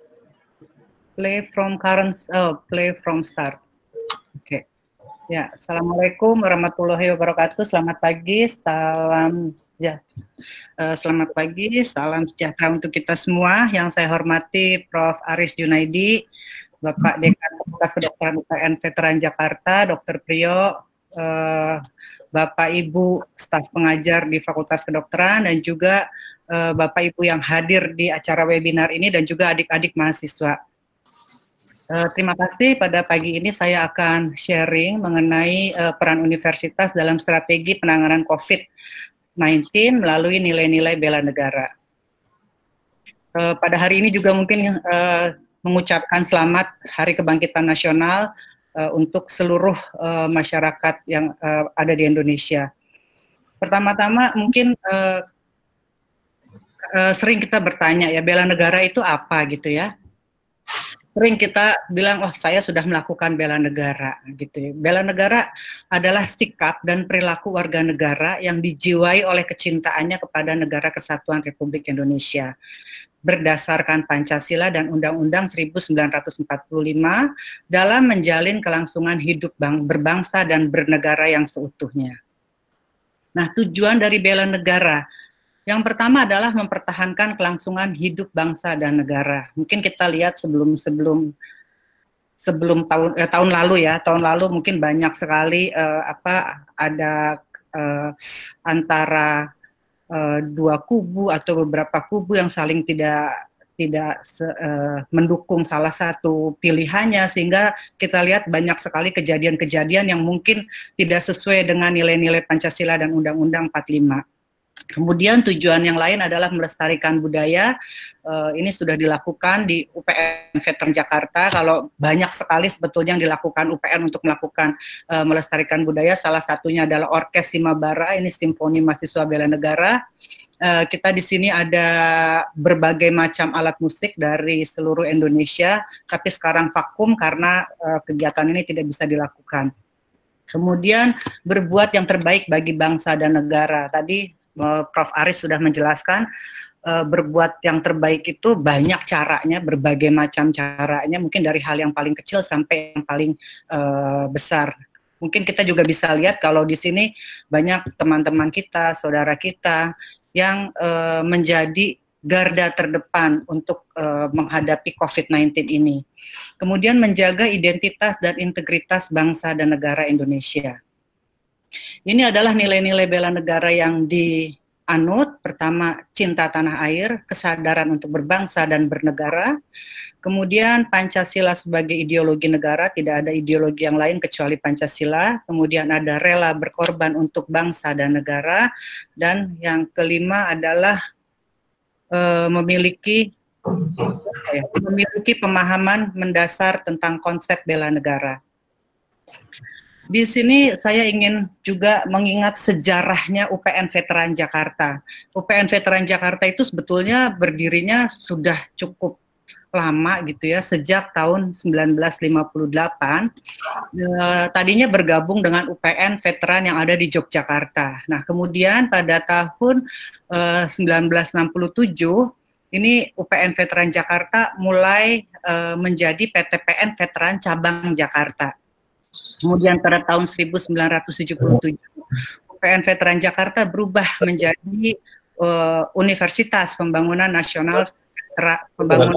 play from current oh, play from start. Oke. Okay. Ya, assalamualaikum warahmatullahi wabarakatuh. Selamat pagi, salam sejahtera. Uh, selamat pagi, salam sejahtera untuk kita semua. Yang saya hormati Profesor Aris Junaidi, Bapak Dekan Fakultas Kedokteran U P N Veteran Jakarta, Dokter Priyo, uh, Bapak Ibu staf pengajar di Fakultas Kedokteran, dan juga uh, Bapak Ibu yang hadir di acara webinar ini, dan juga adik-adik mahasiswa. Uh, terima kasih, pada pagi ini saya akan sharing mengenai uh, peran universitas dalam strategi penanganan COVID sembilan belas melalui nilai-nilai bela negara. Uh, pada hari ini juga mungkin uh, mengucapkan selamat Hari Kebangkitan Nasional uh, untuk seluruh uh, masyarakat yang uh, ada di Indonesia. Pertama-tama mungkin uh, uh, sering kita bertanya ya, bela negara itu apa gitu ya. Sering kita bilang, wah saya sudah melakukan bela negara gitu ya. Bela negara adalah sikap dan perilaku warga negara yang dijiwai oleh kecintaannya kepada Negara Kesatuan Republik Indonesia, berdasarkan Pancasila dan Undang-Undang seribu sembilan ratus empat puluh lima dalam menjalin kelangsungan hidup bang, berbangsa dan bernegara yang seutuhnya. Nah, tujuan dari bela negara yang pertama adalah mempertahankan kelangsungan hidup bangsa dan negara. Mungkin kita lihat sebelum sebelum sebelum tahun eh, tahun lalu ya, tahun lalu mungkin banyak sekali eh, apa ada eh, antara Uh, dua kubu atau beberapa kubu yang saling tidak tidak se, uh, mendukung salah satu pilihannya, sehingga kita lihat banyak sekali kejadian-kejadian yang mungkin tidak sesuai dengan nilai-nilai Pancasila dan Undang-Undang empat puluh lima. Kemudian tujuan yang lain adalah melestarikan budaya. Uh, ini sudah dilakukan di U P N Veteran Jakarta. Kalau banyak sekali sebetulnya yang dilakukan U P N untuk melakukan uh, melestarikan budaya. Salah satunya adalah Orkes Simabara, ini Simfoni Mahasiswa Bela Negara. Uh, kita di sini ada berbagai macam alat musik dari seluruh Indonesia, tapi sekarang vakum karena uh, kegiatan ini tidak bisa dilakukan. Kemudian berbuat yang terbaik bagi bangsa dan negara. Tadi Profesor Aris sudah menjelaskan uh, berbuat yang terbaik itu banyak caranya, berbagai macam caranya, mungkin dari hal yang paling kecil sampai yang paling uh, besar. Mungkin kita juga bisa lihat kalau di sini banyak teman-teman kita, saudara kita yang uh, menjadi garda terdepan untuk uh, menghadapi COVID sembilan belas ini. Kemudian menjaga identitas dan integritas bangsa dan negara Indonesia. Ini adalah nilai-nilai bela negara yang dianut. Pertama, cinta tanah air, kesadaran untuk berbangsa dan bernegara. Kemudian Pancasila sebagai ideologi negara, tidak ada ideologi yang lain kecuali Pancasila. Kemudian ada rela berkorban untuk bangsa dan negara. Dan yang kelima adalah uh, memiliki ya, memiliki pemahaman mendasar tentang konsep bela negara. Di sini saya ingin juga mengingat sejarahnya U P N Veteran Jakarta. U P N Veteran Jakarta itu sebetulnya berdirinya sudah cukup lama gitu ya, sejak tahun sembilan belas lima puluh delapan. E, tadinya bergabung dengan U P N Veteran yang ada di Yogyakarta. Nah, kemudian pada tahun e, sembilan belas enam puluh tujuh, ini U P N Veteran Jakarta mulai e, menjadi P T P N Veteran Cabang Jakarta. Kemudian pada tahun seribu sembilan ratus tujuh puluh tujuh, U P N Veteran Jakarta berubah menjadi uh, Universitas Pembangunan Nasional Pembangunan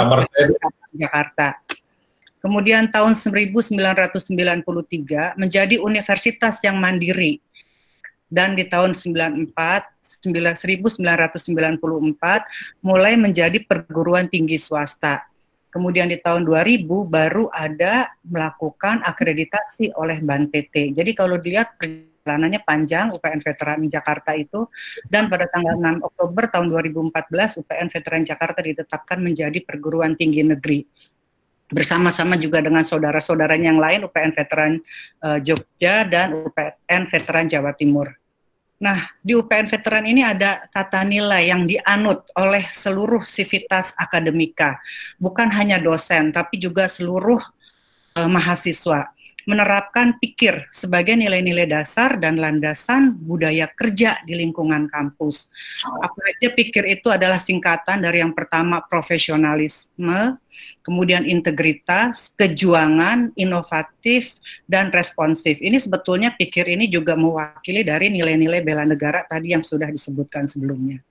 Jakarta. Kemudian tahun seribu sembilan ratus sembilan puluh tiga menjadi universitas yang mandiri. Dan di tahun seribu sembilan ratus sembilan puluh empat mulai menjadi perguruan tinggi swasta. Kemudian di tahun dua ribu baru ada melakukan akreditasi oleh B A N P T. Jadi kalau dilihat perjalanannya panjang U P N Veteran Jakarta itu, dan pada tanggal enam Oktober tahun dua ribu empat belas U P N Veteran Jakarta ditetapkan menjadi perguruan tinggi negeri. Bersama-sama juga dengan saudara-saudaranya yang lain, U P N Veteran uh, Jogja dan U P N Veteran Jawa Timur. Nah, di U P N Veteran ini ada tata nilai yang dianut oleh seluruh sivitas akademika, bukan hanya dosen, tapi juga seluruh uh, mahasiswa. Menerapkan pikir sebagai nilai-nilai dasar dan landasan budaya kerja di lingkungan kampus. Apa aja pikir itu adalah singkatan dari yang pertama profesionalisme, kemudian integritas, kejuangan, inovatif, dan responsif. Ini sebetulnya pikir ini juga mewakili dari nilai-nilai bela negara tadi yang sudah disebutkan sebelumnya.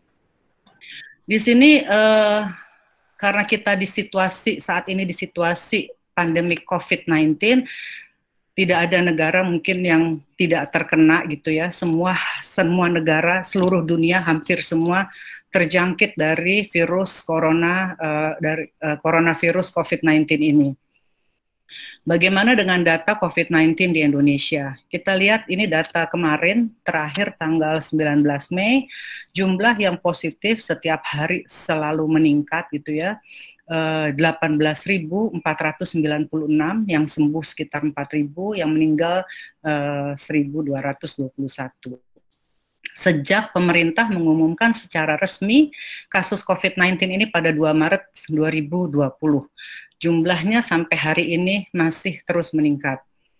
Di sini eh, karena kita di situasi saat ini di situasi pandemi COVID sembilan belas, tidak ada negara mungkin yang tidak terkena gitu ya. Semua semua negara seluruh dunia hampir semua terjangkit dari virus corona uh, dari uh, coronavirus COVID sembilan belas ini. Bagaimana dengan data COVID sembilan belas di Indonesia? Kita lihat ini data kemarin terakhir tanggal sembilan belas Mei, jumlah yang positif setiap hari selalu meningkat gitu ya. delapan belas ribu empat ratus sembilan puluh enam, yang sembuh sekitar empat ribu, yang meninggal uh, seribu dua ratus dua puluh satu. Sejak pemerintah mengumumkan secara resmi kasus COVID sembilan belas ini pada dua Maret dua ribu dua puluh. Jumlahnya sampai hari ini masih terus meningkat.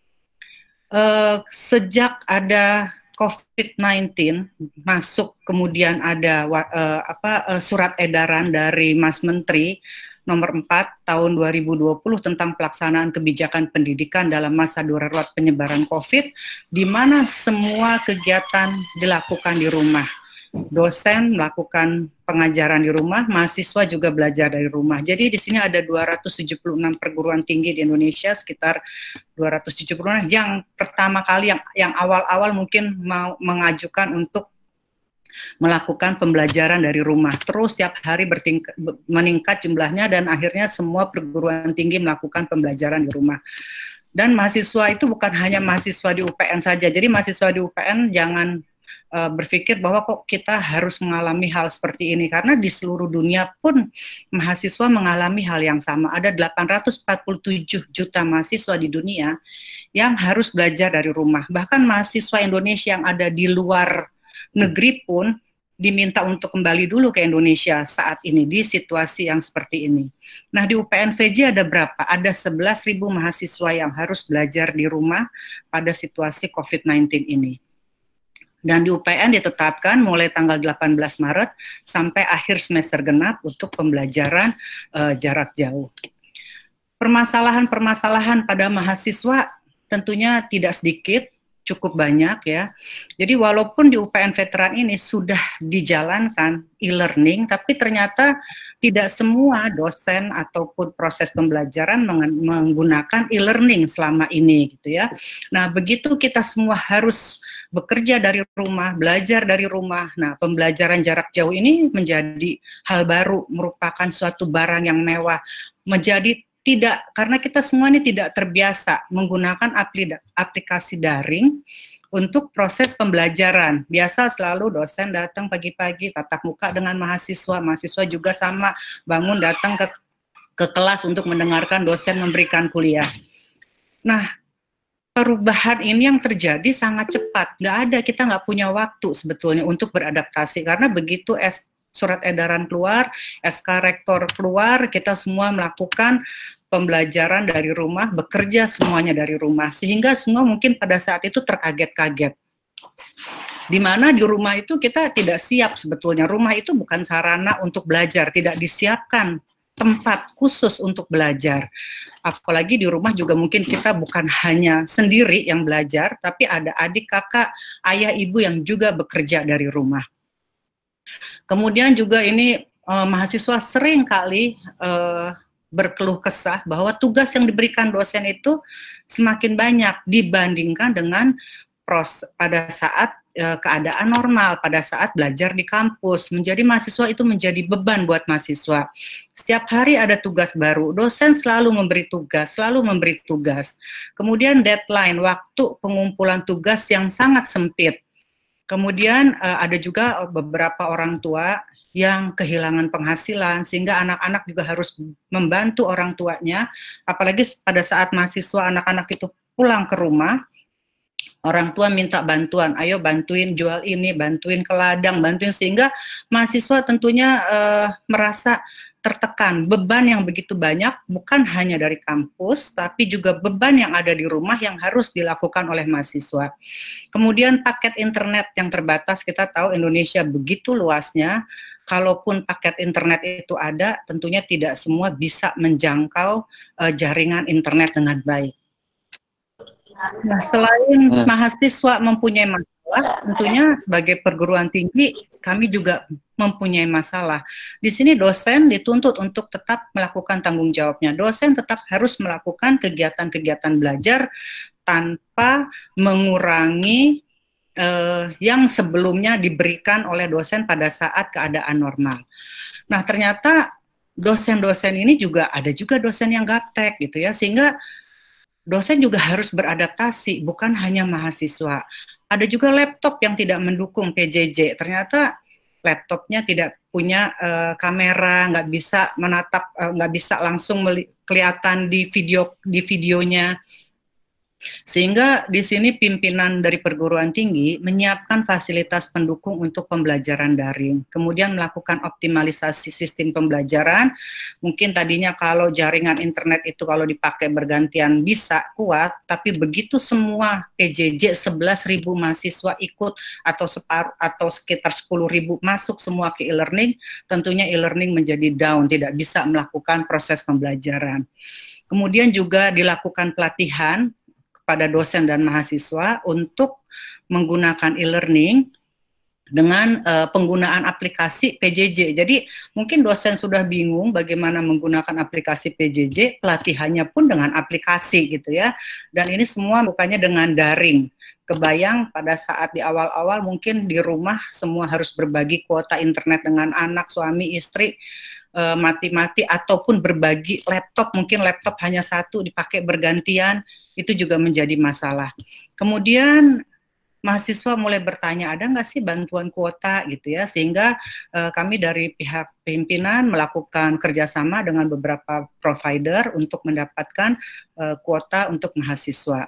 Uh, sejak ada COVID sembilan belas masuk, kemudian ada uh, apa uh, surat edaran dari Mas Menteri nomor empat tahun dua ribu dua puluh tentang pelaksanaan kebijakan pendidikan dalam masa darurat penyebaran COVID, di mana semua kegiatan dilakukan di rumah. Dosen melakukan pengajaran di rumah, mahasiswa juga belajar dari rumah. Jadi di sini ada dua ratus tujuh puluh enam perguruan tinggi di Indonesia, sekitar dua ratus tujuh puluh enam yang pertama kali yang yang awal-awal mungkin mau mengajukan untuk melakukan pembelajaran dari rumah. Terus setiap hari bertingkat, meningkat jumlahnya, dan akhirnya semua perguruan tinggi melakukan pembelajaran di rumah. Dan mahasiswa itu bukan hanya mahasiswa di U P N saja. Jadi mahasiswa di U P N jangan uh, berpikir bahwa kok kita harus mengalami hal seperti ini, karena di seluruh dunia pun mahasiswa mengalami hal yang sama. Ada delapan ratus empat puluh tujuh juta mahasiswa di dunia yang harus belajar dari rumah. Bahkan mahasiswa Indonesia yang ada di luar negeri pun diminta untuk kembali dulu ke Indonesia saat ini di situasi yang seperti ini. Nah, di U P N V J ada berapa? Ada sebelas ribu mahasiswa yang harus belajar di rumah pada situasi COVID sembilan belas ini. Dan di U P N ditetapkan mulai tanggal delapan belas Maret sampai akhir semester genap untuk pembelajaran uh, jarak jauh. Permasalahan-permasalahan pada mahasiswa tentunya tidak sedikit, cukup banyak ya. Jadi walaupun di U P N Veteran ini sudah dijalankan e-learning, tapi ternyata tidak semua dosen ataupun proses pembelajaran menggunakan e-learning selama ini gitu ya. Nah, begitu kita semua harus bekerja dari rumah, belajar dari rumah. Nah, pembelajaran jarak jauh ini menjadi hal baru, merupakan suatu barang yang mewah, menjadi tidak, karena kita semua ini tidak terbiasa menggunakan aplikasi daring untuk proses pembelajaran. Biasa selalu dosen datang pagi-pagi, tatap muka dengan mahasiswa, mahasiswa juga sama, bangun datang ke, ke kelas untuk mendengarkan dosen memberikan kuliah. Nah, perubahan ini yang terjadi sangat cepat, nggak ada, kita nggak punya waktu sebetulnya untuk beradaptasi, karena begitu es surat edaran keluar, S K Rektor keluar, kita semua melakukan pembelajaran dari rumah, bekerja semuanya dari rumah, sehingga semua mungkin pada saat itu terkaget-kaget. Di mana di rumah itu kita tidak siap sebetulnya, rumah itu bukan sarana untuk belajar, tidak disiapkan tempat khusus untuk belajar. Apalagi di rumah juga mungkin kita bukan hanya sendiri yang belajar, tapi ada adik, kakak, ayah, ibu yang juga bekerja dari rumah. Kemudian juga ini eh, mahasiswa sering kali eh, berkeluh kesah bahwa tugas yang diberikan dosen itu semakin banyak dibandingkan dengan pros pada saat e, keadaan normal, pada saat belajar di kampus. Menjadi mahasiswa itu menjadi beban buat mahasiswa. Setiap hari ada tugas baru, dosen selalu memberi tugas, selalu memberi tugas. Kemudian deadline, waktu pengumpulan tugas yang sangat sempit. Kemudian e, ada juga beberapa orang tua yang kehilangan penghasilan, sehingga anak-anak juga harus membantu orang tuanya, apalagi pada saat mahasiswa anak-anak itu pulang ke rumah, orang tua minta bantuan, ayo bantuin jual ini, bantuin ke ladang, bantuin, sehingga mahasiswa tentunya uh, merasa tertekan, beban yang begitu banyak, bukan hanya dari kampus, tapi juga beban yang ada di rumah yang harus dilakukan oleh mahasiswa. Kemudian paket internet yang terbatas, kita tahu Indonesia begitu luasnya, kalaupun paket internet itu ada, tentunya tidak semua bisa menjangkau uh, jaringan internet dengan baik. Nah, selain hmm. mahasiswa mempunyai masalah, tentunya sebagai perguruan tinggi, kami juga mempunyai masalah. Di sini dosen dituntut untuk tetap melakukan tanggung jawabnya. Dosen tetap harus melakukan kegiatan-kegiatan belajar tanpa mengurangi Uh, yang sebelumnya diberikan oleh dosen pada saat keadaan normal. Nah, ternyata dosen-dosen ini juga ada juga dosen yang gaptek gitu ya, sehingga dosen juga harus beradaptasi, bukan hanya mahasiswa. Ada juga laptop yang tidak mendukung P J J. Ternyata laptopnya tidak punya uh, kamera, nggak bisa menatap, uh, nggak bisa langsung kelihatan di video di videonya. Sehingga di sini pimpinan dari perguruan tinggi menyiapkan fasilitas pendukung untuk pembelajaran daring, kemudian melakukan optimalisasi sistem pembelajaran. Mungkin tadinya kalau jaringan internet itu kalau dipakai bergantian bisa kuat, tapi begitu semua P J J sebelas ribu mahasiswa ikut atau separuh atau sekitar sepuluh ribu masuk semua ke e-learning, tentunya e-learning menjadi down, tidak bisa melakukan proses pembelajaran. Kemudian juga dilakukan pelatihan pada dosen dan mahasiswa untuk menggunakan e-learning dengan uh, penggunaan aplikasi P J J. Jadi mungkin dosen sudah bingung bagaimana menggunakan aplikasi P J J, pelatihannya pun dengan aplikasi gitu ya. Dan ini semua bukannya dengan daring. Kebayang pada saat di awal-awal mungkin di rumah semua harus berbagi kuota internet dengan anak, suami, istri, mati-mati, ataupun berbagi laptop, mungkin laptop hanya satu dipakai bergantian, itu juga menjadi masalah. Kemudian mahasiswa mulai bertanya, ada nggak sih bantuan kuota gitu ya, sehingga uh, kami dari pihak pimpinan melakukan kerjasama dengan beberapa provider untuk mendapatkan uh, kuota untuk mahasiswa.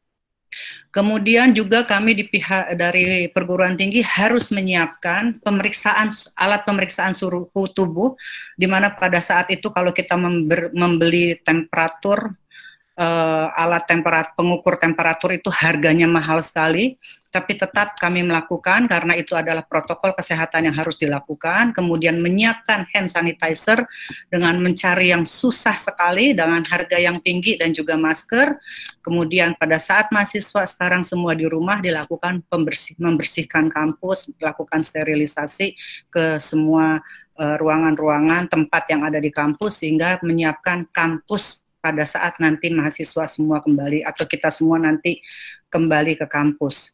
Kemudian juga kami di pihak dari perguruan tinggi harus menyiapkan pemeriksaan alat pemeriksaan suhu tubuh, di mana pada saat itu kalau kita member, membeli temperatur uh, alat temperat pengukur temperatur itu harganya mahal sekali, tapi tetap kami melakukan karena itu adalah protokol kesehatan yang harus dilakukan. Kemudian menyiapkan hand sanitizer dengan mencari yang susah sekali dengan harga yang tinggi dan juga masker. Kemudian pada saat mahasiswa sekarang semua di rumah dilakukan pembersih, membersihkan kampus, dilakukan sterilisasi ke semua ruangan-ruangan uh, tempat yang ada di kampus sehingga menyiapkan kampus pada saat nanti mahasiswa semua kembali atau kita semua nanti kembali ke kampus.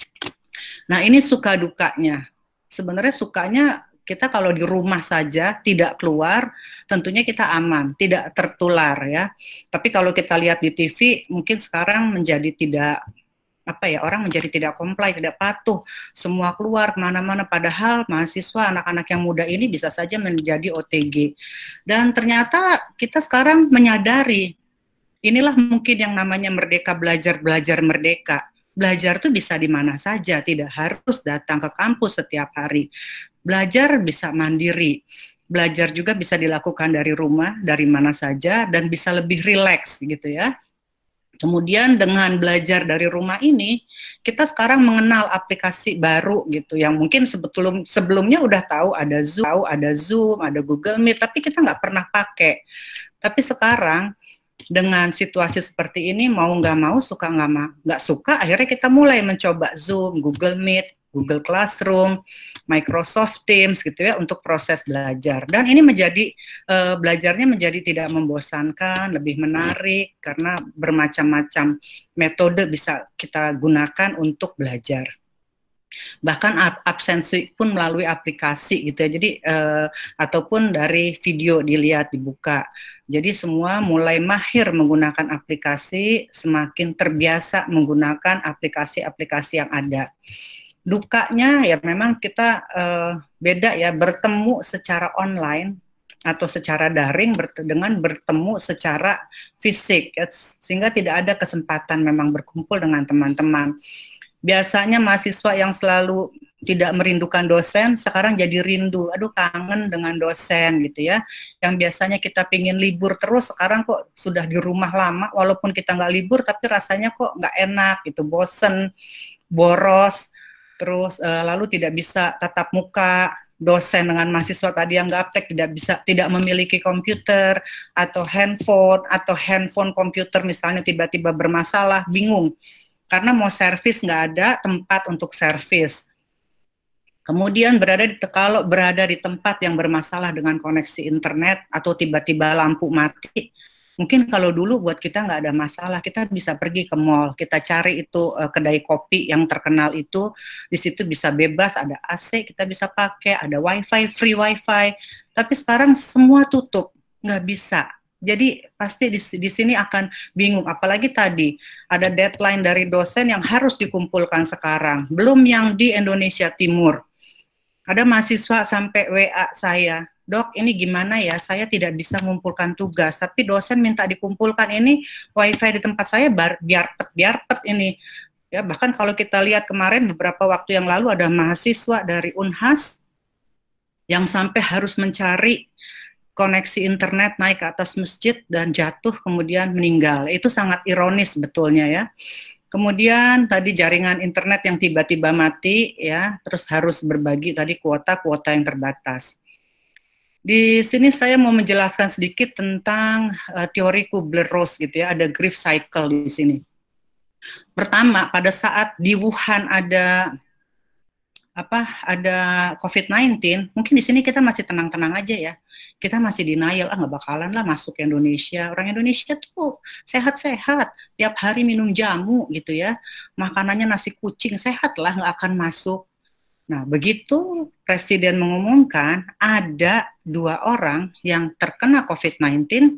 Nah, ini suka dukanya. Sebenarnya sukanya kita kalau di rumah saja tidak keluar, tentunya kita aman, tidak tertular ya. Tapi kalau kita lihat di T V, mungkin sekarang menjadi tidak apa ya, orang menjadi tidak comply, tidak patuh, semua keluar kemana-mana, padahal mahasiswa, anak-anak yang muda ini bisa saja menjadi O T G. Dan ternyata kita sekarang menyadari, inilah mungkin yang namanya merdeka belajar, belajar merdeka. Belajar itu bisa di mana saja, tidak harus datang ke kampus setiap hari. Belajar bisa mandiri, belajar juga bisa dilakukan dari rumah, dari mana saja, dan bisa lebih rileks gitu ya. Kemudian dengan belajar dari rumah ini, kita sekarang mengenal aplikasi baru gitu, yang mungkin sebetulnya sebelumnya udah tahu ada Zoom, tahu ada Zoom, ada Google Meet, tapi kita nggak pernah pakai. Tapi sekarang dengan situasi seperti ini, mau nggak mau, suka nggak mau, nggak suka, akhirnya kita mulai mencoba Zoom, Google Meet, Google Classroom, Microsoft Teams gitu ya untuk proses belajar. Dan ini menjadi uh, belajarnya menjadi tidak membosankan, lebih menarik karena bermacam-macam metode bisa kita gunakan untuk belajar. Bahkan absensi pun melalui aplikasi gitu ya. Jadi uh, ataupun dari video dilihat, dibuka. Jadi semua mulai mahir menggunakan aplikasi, semakin terbiasa menggunakan aplikasi-aplikasi yang ada. Dukanya ya memang kita uh, beda ya, bertemu secara online atau secara daring ber dengan bertemu secara fisik ya, sehingga tidak ada kesempatan memang berkumpul dengan teman-teman. Biasanya mahasiswa yang selalu tidak merindukan dosen sekarang jadi rindu, aduh kangen dengan dosen gitu ya. Yang biasanya kita pingin libur terus, sekarang kok sudah di rumah lama, walaupun kita nggak libur tapi rasanya kok nggak enak gitu, bosen, boros. Terus uh, lalu tidak bisa tatap muka, dosen dengan mahasiswa tadi yang gaptek tidak bisa, tidak memiliki komputer atau handphone, atau handphone komputer misalnya tiba-tiba bermasalah, bingung. Karena mau servis nggak ada tempat untuk servis. Kemudian berada di, kalau berada di tempat yang bermasalah dengan koneksi internet atau tiba-tiba lampu mati, mungkin kalau dulu buat kita nggak ada masalah, kita bisa pergi ke mall, kita cari itu uh, kedai kopi yang terkenal itu, di situ bisa bebas, ada A C, kita bisa pakai, ada wifi, free wifi. Tapi sekarang semua tutup, nggak bisa. Jadi pasti di, di sini akan bingung, apalagi tadi ada deadline dari dosen yang harus dikumpulkan sekarang, belum yang di Indonesia Timur. Ada mahasiswa sampai W A saya, dok ini gimana ya, saya tidak bisa mengumpulkan tugas, tapi dosen minta dikumpulkan ini, wifi di tempat saya bar, biar pet, biar pet ini. Ya, bahkan kalau kita lihat kemarin beberapa waktu yang lalu ada mahasiswa dari Unhas yang sampai harus mencari koneksi internet naik ke atas masjid dan jatuh kemudian meninggal. Itu sangat ironis betulnya ya. Kemudian tadi jaringan internet yang tiba-tiba mati ya, terus harus berbagi tadi kuota-kuota yang terbatas. Di sini saya mau menjelaskan sedikit tentang uh, teori Kubler-Ross gitu ya, ada grief cycle di sini. Pertama, pada saat di Wuhan ada apa? Ada COVID sembilan belas, mungkin di sini kita masih tenang-tenang aja ya. Kita masih denial, ah nggak bakalan lah masuk ke Indonesia. Orang Indonesia tuh sehat-sehat, tiap hari minum jamu gitu ya. Makanannya nasi kucing, sehat lah, nggak akan masuk. Nah, begitu Presiden mengumumkan ada dua orang yang terkena COVID sembilan belas,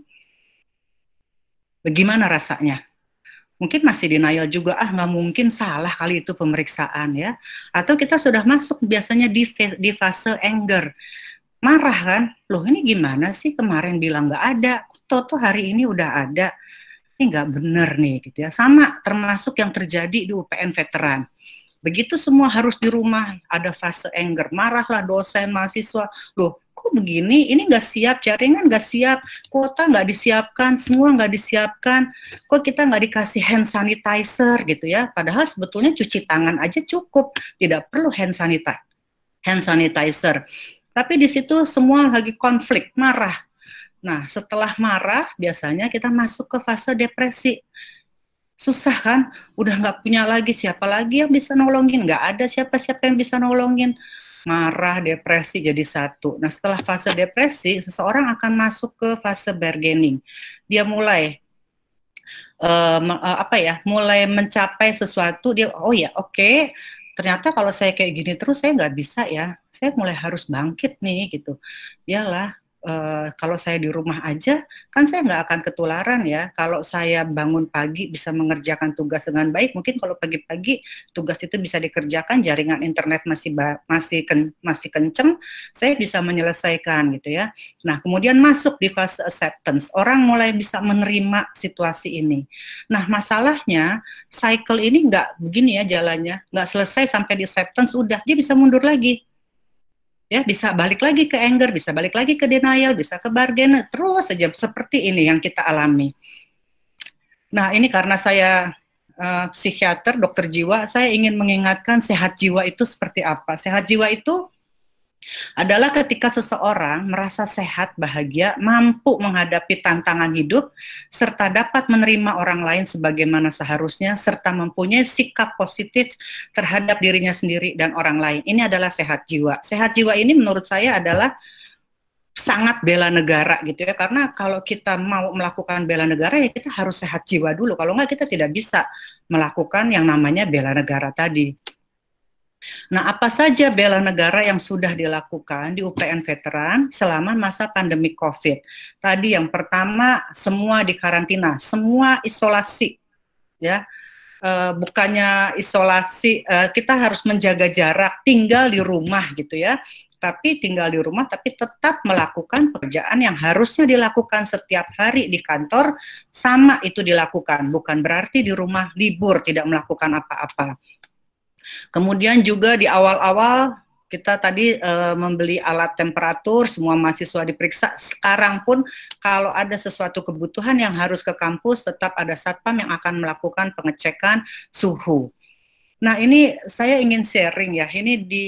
bagaimana rasanya? Mungkin masih denial juga, ah nggak mungkin, salah kali itu pemeriksaan ya. Atau kita sudah masuk biasanya di, di fase anger. Marah kan, loh ini gimana sih kemarin bilang nggak ada, toto hari ini udah ada, ini nggak bener nih gitu ya. Sama termasuk yang terjadi di U P N Veteran. Begitu semua harus di rumah, ada fase anger, marahlah dosen, mahasiswa, loh kok kok begini, ini nggak siap, jaringan nggak siap, kuota nggak disiapkan, semua nggak disiapkan, kok kita nggak dikasih hand sanitizer gitu ya, padahal sebetulnya cuci tangan aja cukup, tidak perlu hand sanitizer. Hand sanitizer. Tapi di situ semua lagi konflik, marah. Nah, setelah marah, biasanya kita masuk ke fase depresi. Susah kan? Udah nggak punya lagi, siapa lagi yang bisa nolongin? Nggak ada siapa-siapa yang bisa nolongin. Marah, depresi jadi satu. Nah, setelah fase depresi, seseorang akan masuk ke fase bargaining. Dia mulai uh, uh, apa ya? Mulai mencapai sesuatu. Dia, oh ya, oke. Okay, ternyata kalau saya kayak gini terus saya nggak bisa ya. Saya mulai harus bangkit nih gitu. Iyalah. Uh, kalau saya di rumah aja, kan saya nggak akan ketularan ya. Kalau saya bangun pagi bisa mengerjakan tugas dengan baik, mungkin kalau pagi-pagi tugas itu bisa dikerjakan, jaringan internet masih masih ken, masih kenceng, saya bisa menyelesaikan gitu ya. Nah, kemudian masuk di fase acceptance, orang mulai bisa menerima situasi ini. Nah, masalahnya cycle ini nggak begini ya jalannya, nggak selesai sampai di acceptance, udah dia bisa mundur lagi. Ya, bisa balik lagi ke anger, bisa balik lagi ke denial, bisa ke bargain, terus saja seperti ini yang kita alami. Nah, ini karena saya uh, psikiater, dokter jiwa, saya ingin mengingatkan sehat jiwa itu seperti apa. Sehat jiwa itu adalah ketika seseorang merasa sehat, bahagia, mampu menghadapi tantangan hidup, serta dapat menerima orang lain sebagaimana seharusnya, serta mempunyai sikap positif terhadap dirinya sendiri dan orang lain. Ini adalah sehat jiwa. Sehat jiwa ini menurut saya adalah sangat bela negara gitu ya, karena kalau kita mau melakukan bela negara ya kita harus sehat jiwa dulu, kalau enggak kita tidak bisa melakukan yang namanya bela negara tadi. Nah, apa saja bela negara yang sudah dilakukan di U P N Veteran selama masa pandemi COVID? Tadi yang pertama, semua dikarantina, semua isolasi, ya. E, bukannya isolasi, e, kita harus menjaga jarak, tinggal di rumah gitu ya. Tapi tinggal di rumah, tapi tetap melakukan pekerjaan yang harusnya dilakukan setiap hari di kantor, sama itu dilakukan. Bukan berarti di rumah libur, tidak melakukan apa-apa. Kemudian juga di awal-awal kita tadi e, membeli alat temperatur, semua mahasiswa diperiksa. Sekarang pun kalau ada sesuatu kebutuhan yang harus ke kampus, tetap ada satpam yang akan melakukan pengecekan suhu. Nah, ini saya ingin sharing ya, ini di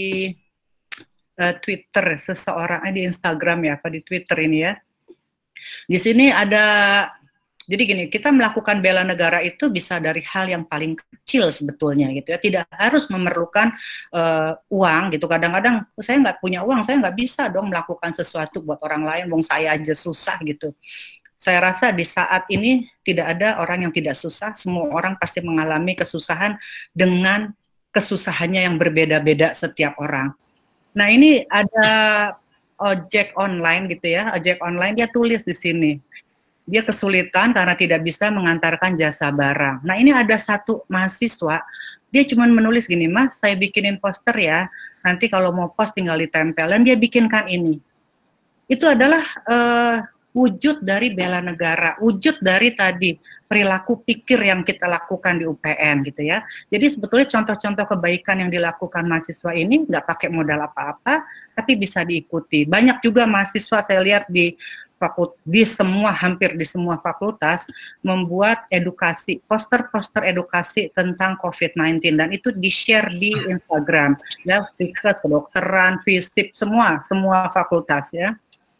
e, Twitter seseorang, eh, di Instagram ya, apa di Twitter ini ya. Di sini ada... Jadi gini, kita melakukan bela negara itu bisa dari hal yang paling kecil sebetulnya gitu ya, tidak harus memerlukan uh, uang gitu. Kadang-kadang saya nggak punya uang, saya nggak bisa dong melakukan sesuatu buat orang lain, wong saya aja susah gitu. Saya rasa di saat ini tidak ada orang yang tidak susah, semua orang pasti mengalami kesusahan dengan kesusahannya yang berbeda-beda setiap orang. Nah, ini ada ojek online gitu ya, ojek online dia tulis di sini. Dia kesulitan karena tidak bisa mengantarkan jasa barang. Nah, ini ada satu mahasiswa, dia cuma menulis gini, Mas, saya bikinin poster ya, nanti kalau mau post tinggal ditempel, dan dia bikinkan ini. Itu adalah uh, wujud dari bela negara, wujud dari tadi perilaku pikir yang kita lakukan di U P N gitu ya. Jadi sebetulnya contoh-contoh kebaikan yang dilakukan mahasiswa ini nggak pakai modal apa-apa, tapi bisa diikuti. Banyak juga mahasiswa saya lihat di di semua, hampir di semua fakultas membuat edukasi, poster-poster edukasi tentang COVID sembilan belas, dan itu di-share di Instagram ya, Fikes, kedokteran, Fisip, semua semua fakultas ya.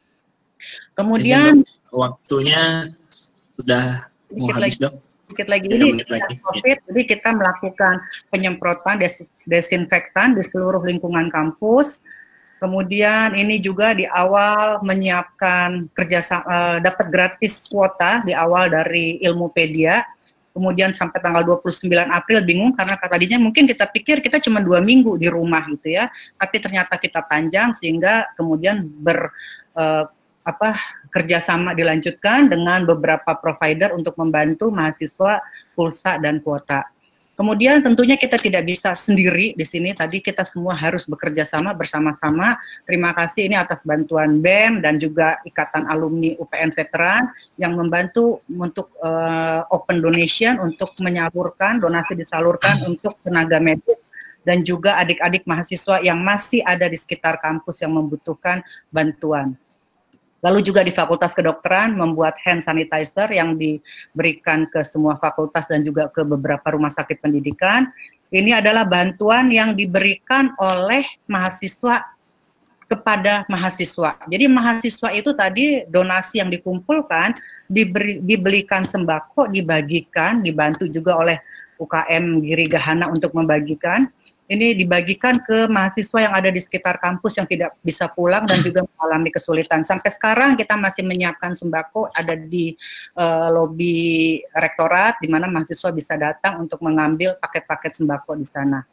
Kemudian waktunya sudah mau habis, Dok. Sedikit lagi ini COVID, jadi kita melakukan penyemprotan des desinfektan di seluruh lingkungan kampus. Kemudian ini juga di awal menyiapkan kerjasama, uh, dapat gratis kuota di awal dari Ilmupedia. Kemudian sampai tanggal dua puluh sembilan April bingung karena tadinya mungkin kita pikir kita cuma dua minggu di rumah gitu ya, tapi ternyata kita panjang sehingga kemudian ber uh, apa kerjasama dilanjutkan dengan beberapa provider untuk membantu mahasiswa pulsa dan kuota. Kemudian tentunya kita tidak bisa sendiri di sini, tadi kita semua harus bekerja sama bersama-sama. Terima kasih ini atas bantuan B E M dan juga Ikatan Alumni U P N Veteran yang membantu untuk uh, open donation, untuk menyalurkan, donasi disalurkan untuk tenaga medis dan juga adik-adik mahasiswa yang masih ada di sekitar kampus yang membutuhkan bantuan. Lalu juga di Fakultas Kedokteran membuat hand sanitizer yang diberikan ke semua fakultas dan juga ke beberapa rumah sakit pendidikan. Ini adalah bantuan yang diberikan oleh mahasiswa kepada mahasiswa. Jadi mahasiswa itu tadi donasi yang dikumpulkan, diberi, dibelikan sembako, dibagikan, dibantu juga oleh U K M Giri Gahana untuk membagikan. Ini dibagikan ke mahasiswa yang ada di sekitar kampus yang tidak bisa pulang dan juga mengalami kesulitan. Sampai sekarang kita masih menyiapkan sembako, ada di uh, lobi rektorat, di mana mahasiswa bisa datang untuk mengambil paket-paket sembako di sana.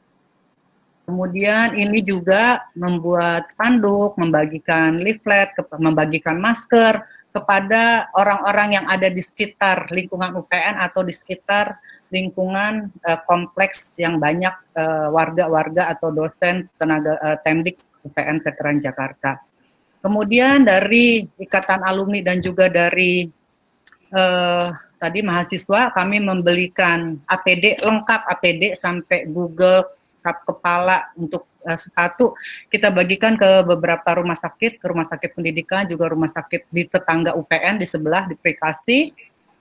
Kemudian ini juga membuat spanduk, membagikan leaflet, membagikan masker kepada orang-orang yang ada di sekitar lingkungan U P N atau di sekitar lingkungan uh, kompleks yang banyak warga-warga uh, atau dosen tenaga uh, Temdik U P N Veteran Jakarta. Kemudian dari Ikatan Alumni dan juga dari uh, tadi mahasiswa, kami membelikan A P D lengkap, A P D sampai Google, kap kepala untuk uh, sepatu, kita bagikan ke beberapa rumah sakit, ke rumah sakit pendidikan, juga rumah sakit di tetangga U P N di sebelah, di Prikasi.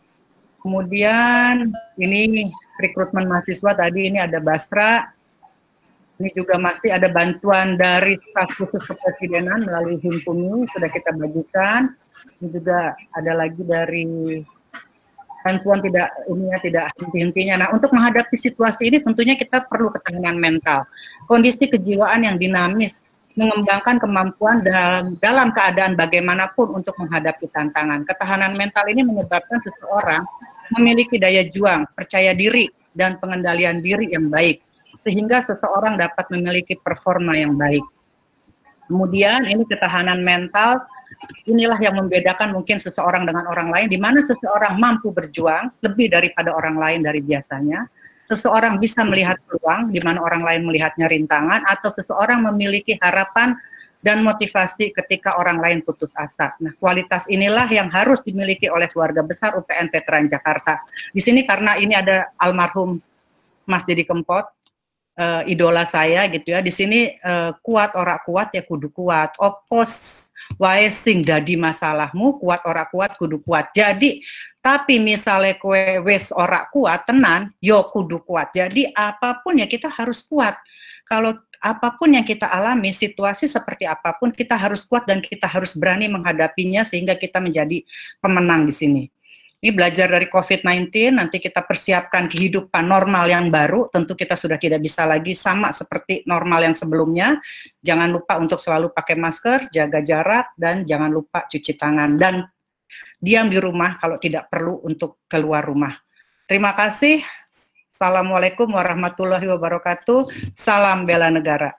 Kemudian ini rekrutmen mahasiswa, tadi ini ada Basra, ini juga masih ada bantuan dari staf khusus kepresidenan melalui Himpumi, sudah kita bagikan. Ini juga ada lagi dari bantuan tidak ini ya, tidak henti-hentinya. Nah, untuk menghadapi situasi ini tentunya kita perlu ketahanan mental, kondisi kejiwaan yang dinamis, mengembangkan kemampuan dalam, dalam keadaan bagaimanapun untuk menghadapi tantangan. Ketahanan mental ini menyebabkan seseorang memiliki daya juang, percaya diri, dan pengendalian diri yang baik, sehingga seseorang dapat memiliki performa yang baik. Kemudian ini ketahanan mental, inilah yang membedakan mungkin seseorang dengan orang lain, di mana seseorang mampu berjuang lebih daripada orang lain dari biasanya, seseorang bisa melihat peluang, di mana orang lain melihatnya rintangan, atau seseorang memiliki harapan dan motivasi ketika orang lain putus asa. Nah, kualitas inilah yang harus dimiliki oleh keluarga besar U P N Veteran Jakarta. Di sini karena ini ada almarhum Mas Didi Kempot, uh, idola saya gitu ya. Di sini uh, kuat ora kuat ya kudu kuat. Opos wae sing dadi masalahmu, kuat ora kuat kudu kuat. Jadi tapi misalnya kue wes ora kuat tenan, yo kudu kuat. Jadi apapun ya kita harus kuat. Kalau apapun yang kita alami, situasi seperti apapun, kita harus kuat dan kita harus berani menghadapinya sehingga kita menjadi pemenang di sini. Ini belajar dari COVID sembilan belas, nanti kita persiapkan kehidupan normal yang baru, tentu kita sudah tidak bisa lagi sama seperti normal yang sebelumnya. Jangan lupa untuk selalu pakai masker, jaga jarak, dan jangan lupa cuci tangan. Dan diam di rumah kalau tidak perlu untuk keluar rumah. Terima kasih. Assalamualaikum warahmatullahi wabarakatuh. Salam bela negara.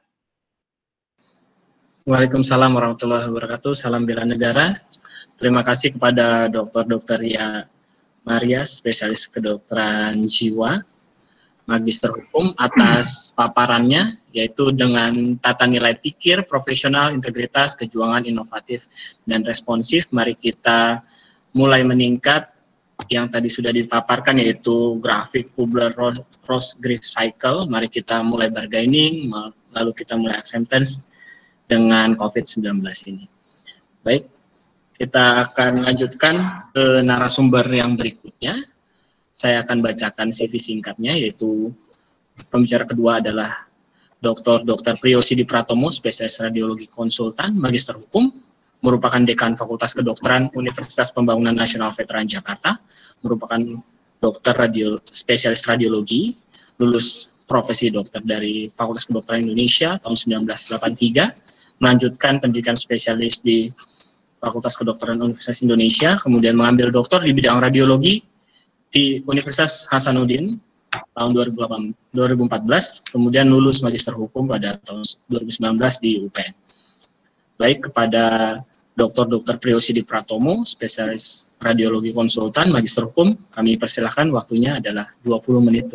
Waalaikumsalam warahmatullahi wabarakatuh. Salam bela negara. Terima kasih kepada Doktor-Dokter Ria Maria, spesialis kedokteran jiwa, Magister Hukum, atas paparannya, yaitu dengan tata nilai pikir, profesional, integritas, kejuangan, inovatif, dan responsif. Mari kita mulai meningkat yang tadi sudah dipaparkan, yaitu grafik Kubler-Ross cycle. Mari kita mulai bargaining, lalu kita mulai acceptance dengan COVID sembilan belas ini. Baik, kita akan lanjutkan ke narasumber yang berikutnya. Saya akan bacakan C V singkatnya, yaitu pembicara kedua adalah Doktor Dokter Priyosidi Pratomo, spesialis radiologi konsultan, Magister Hukum, merupakan Dekan Fakultas Kedokteran Universitas Pembangunan Nasional Veteran Jakarta, merupakan dokter radio, spesialis radiologi, lulus profesi dokter dari Fakultas Kedokteran Indonesia tahun seribu sembilan ratus delapan puluh tiga, melanjutkan pendidikan spesialis di Fakultas Kedokteran Universitas Indonesia, kemudian mengambil doktor di bidang radiologi di Universitas Hasanuddin tahun dua ribu empat belas, kemudian lulus Magister Hukum pada tahun dua ribu sembilan belas di U P N. Baik, kepada Doktor Dokter Priyosidi Pratomo, spesialis radiologi konsultan, Magister Hukum, kami persilahkan, waktunya adalah dua puluh menit.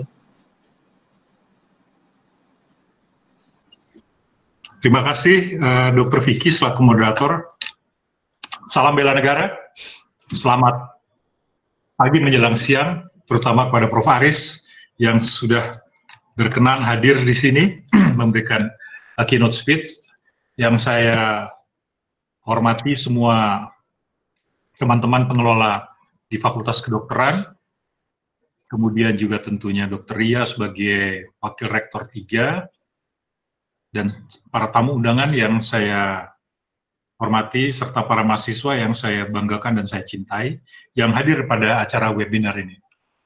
Terima kasih uh, Dokter Vicky selaku moderator. Salam bela negara. Selamat pagi menjelang siang, terutama kepada Prof Aris yang sudah berkenan hadir di sini memberikan uh, keynote speech. Yang saya hormati semua teman-teman pengelola di Fakultas Kedokteran, kemudian juga tentunya Dokter Ria sebagai Wakil Rektor tiga, dan para tamu undangan yang saya hormati, serta para mahasiswa yang saya banggakan dan saya cintai, yang hadir pada acara webinar ini.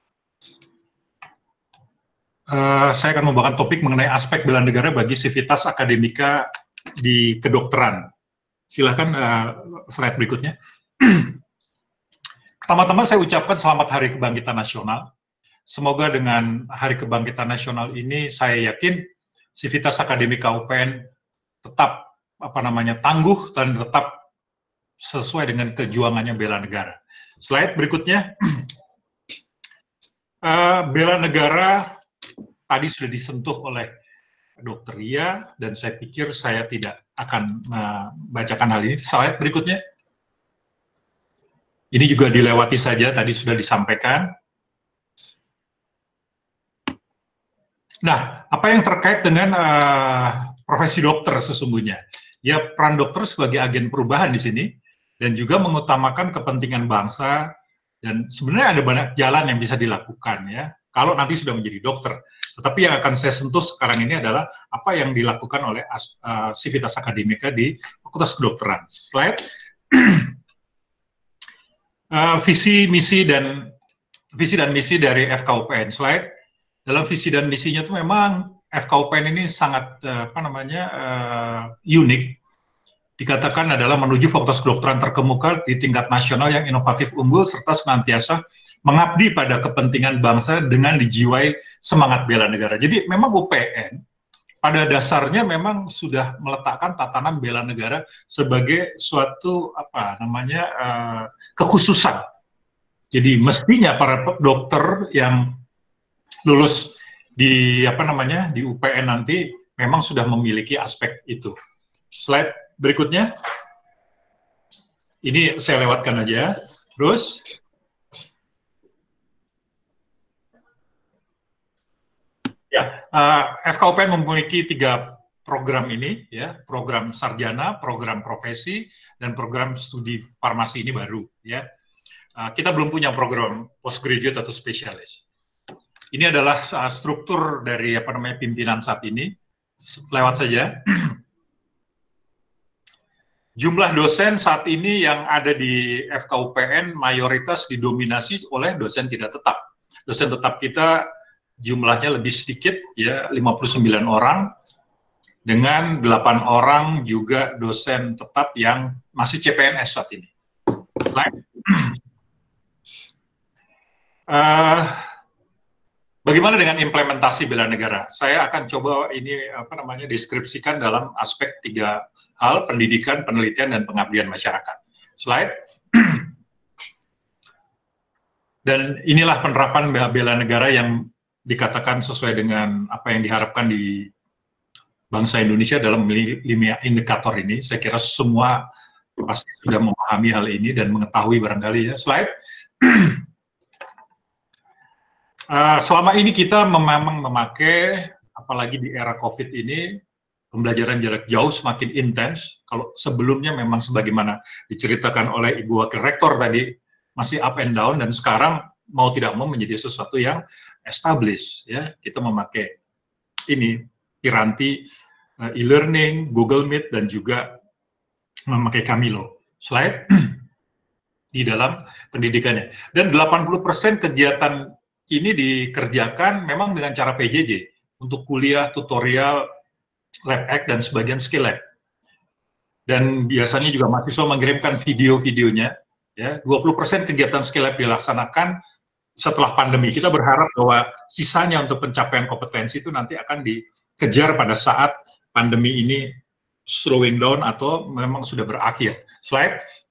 Uh, saya akan membawakan topik mengenai aspek bela negara bagi sivitas akademika di kedokteran. Silahkan uh, slide berikutnya. Pertama-tama saya ucapkan selamat Hari Kebangkitan Nasional. Semoga dengan Hari Kebangkitan Nasional ini saya yakin sivitas akademika U P N tetap apa namanya tangguh dan tetap sesuai dengan kejuangannya bela negara. Slide berikutnya. uh, bela negara tadi sudah disentuh oleh Dokter Ria, dan saya pikir saya tidak akan membacakan uh, hal ini. Slide berikutnya. Ini juga dilewati saja, tadi sudah disampaikan. Nah, apa yang terkait dengan uh, profesi dokter sesungguhnya? Ya, peran dokter sebagai agen perubahan di sini, dan juga mengutamakan kepentingan bangsa, dan sebenarnya ada banyak jalan yang bisa dilakukan ya, kalau nanti sudah menjadi dokter. Tetapi yang akan saya sentuh sekarang ini adalah apa yang dilakukan oleh uh, sivitas akademika di Fakultas Kedokteran. Slide. uh, visi, misi, dan visi dan misi dari F K U P N. Slide. Dalam visi dan misinya itu memang F K U P N ini sangat uh, apa namanya uh, unik. Dikatakan adalah menuju fakultas kedokteran terkemuka di tingkat nasional yang inovatif, unggul, serta senantiasa mengabdi pada kepentingan bangsa dengan dijiwai semangat bela negara. Jadi memang U P N pada dasarnya memang sudah meletakkan tatanan bela negara sebagai suatu apa namanya uh, kekhususan. Jadi mestinya para dokter yang lulus di apa namanya di U P N nanti memang sudah memiliki aspek itu. Slide berikutnya. Ini saya lewatkan aja. Terus ya, uh, F K U P N memiliki tiga program ini ya, program sarjana, program profesi, dan program studi farmasi ini baru ya. Uh, kita belum punya program postgraduate atau spesialis. Ini adalah uh, struktur dari apa namanya pimpinan saat ini. Lewat saja. Jumlah dosen saat ini yang ada di F K U P N mayoritas didominasi oleh dosen tidak tetap. Dosen tetap kita jumlahnya lebih sedikit ya, lima puluh sembilan orang, dengan delapan orang juga dosen tetap yang masih C P N S saat ini. Uh, Bagaimana dengan implementasi bela negara? Saya akan coba ini apa namanya deskripsikan dalam aspek tiga hal: pendidikan, penelitian, dan pengabdian masyarakat. Slide. Dan inilah penerapan bela negara yang dikatakan sesuai dengan apa yang diharapkan di bangsa Indonesia dalam lima indikator ini. Saya kira semua pasti sudah memahami hal ini dan mengetahui barangkali ya. Slide. Uh, selama ini kita memang memakai, apalagi di era COVID ini, pembelajaran jarak jauh semakin intens. Kalau sebelumnya memang sebagaimana diceritakan oleh Ibu Wakil Rektor tadi, masih up and down, dan sekarang mau tidak mau menjadi sesuatu yang established. Ya, kita memakai ini, Piranti, uh, e-learning, Google Meet, dan juga memakai Camilo. Slide. Di dalam pendidikannya. Dan delapan puluh persen kegiatan ini dikerjakan memang dengan cara P J J untuk kuliah, tutorial, lab act, dan sebagian skill lab. Dan biasanya juga mahasiswa mengirimkan video-videonya. Ya, dua puluh persen kegiatan skill lab dilaksanakan setelah pandemi. Kita berharap bahwa sisanya untuk pencapaian kompetensi itu nanti akan dikejar pada saat pandemi ini slowing down atau memang sudah berakhir. Slide.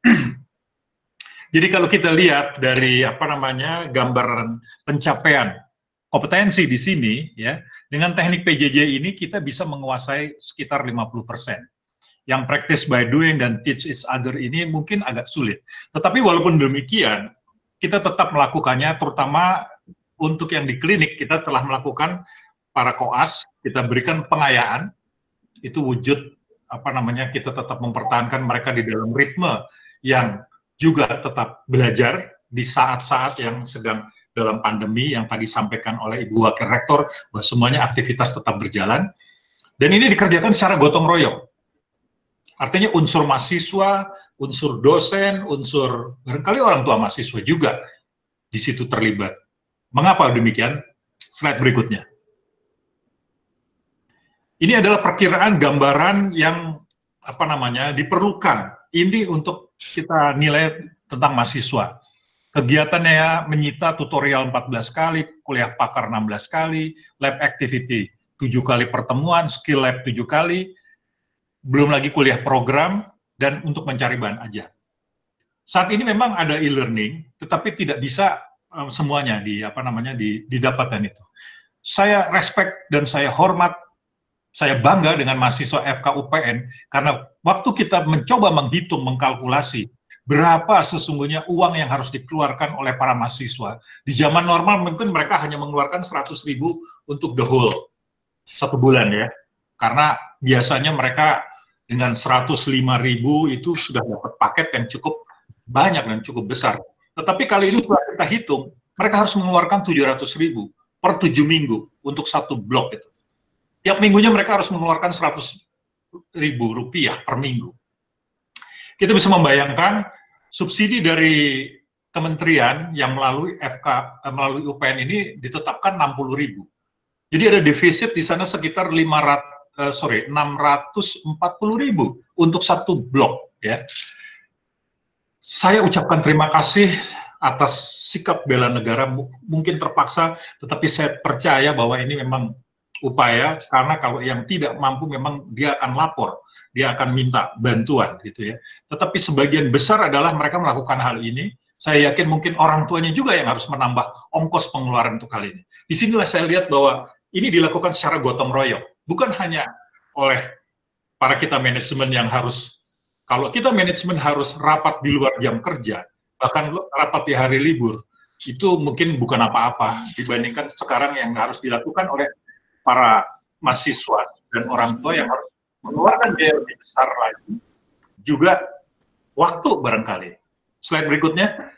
Jadi kalau kita lihat dari apa namanya gambaran pencapaian kompetensi di sini ya, dengan teknik P J J ini kita bisa menguasai sekitar lima puluh persen. Yang practice by doing dan teach each other ini mungkin agak sulit. Tetapi walaupun demikian, kita tetap melakukannya, terutama untuk yang di klinik kita telah melakukan para koas, kita berikan pengayaan, itu wujud apa namanya kita tetap mempertahankan mereka di dalam ritme yang juga tetap belajar di saat-saat yang sedang dalam pandemi yang tadi disampaikan oleh Ibu Wakil Rektor bahwa semuanya aktivitas tetap berjalan dan ini dikerjakan secara gotong royong. Artinya unsur mahasiswa, unsur dosen, unsur barangkali orang tua mahasiswa juga di situ terlibat. Mengapa demikian? Slide berikutnya. Ini adalah perkiraan gambaran yang apa namanya diperlukan. Ini untuk kita nilai tentang mahasiswa. Kegiatannya menyita tutorial empat belas kali, kuliah pakar enam belas kali, lab activity tujuh kali pertemuan, skill lab tujuh kali, belum lagi kuliah program, dan untuk mencari bahan ajar. Saat ini memang ada e-learning, tetapi tidak bisa um, semuanya di apa namanya di, didapatkan itu. Saya respect dan saya hormat. Saya bangga dengan mahasiswa F K U P N karena waktu kita mencoba menghitung, mengkalkulasi berapa sesungguhnya uang yang harus dikeluarkan oleh para mahasiswa. Di zaman normal mungkin mereka hanya mengeluarkan seratus ribu untuk the whole satu bulan ya. Karena biasanya mereka dengan seratus lima ribu itu sudah dapat paket yang cukup banyak dan cukup besar. Tetapi kali ini kalau kita hitung, mereka harus mengeluarkan tujuh ratus ribu per tujuh minggu untuk satu blok itu. Tiap minggunya mereka harus mengeluarkan seratus ribu rupiah per minggu. Kita bisa membayangkan subsidi dari kementerian yang melalui F K, melalui U P N ini ditetapkan enam puluh ribu. Jadi ada defisit di sana sekitar lima ratus, uh, sorry, enam ratus empat puluh ribu untuk satu blok. Ya. Saya ucapkan terima kasih atas sikap bela negara, mungkin terpaksa, tetapi saya percaya bahwa ini memang upaya, karena kalau yang tidak mampu memang dia akan lapor, dia akan minta bantuan gitu ya. Tetapi sebagian besar adalah mereka melakukan hal ini. Saya yakin mungkin orang tuanya juga yang harus menambah ongkos pengeluaran untuk hal ini. Disinilah saya lihat bahwa ini dilakukan secara gotong royong, bukan hanya oleh para kita manajemen yang harus, kalau kita manajemen harus rapat di luar jam kerja, bahkan rapat di hari libur, itu mungkin bukan apa-apa dibandingkan sekarang yang harus dilakukan oleh para mahasiswa dan orang tua yang harus mengeluarkan biaya lebih besar lagi, juga waktu barangkali. Slide berikutnya.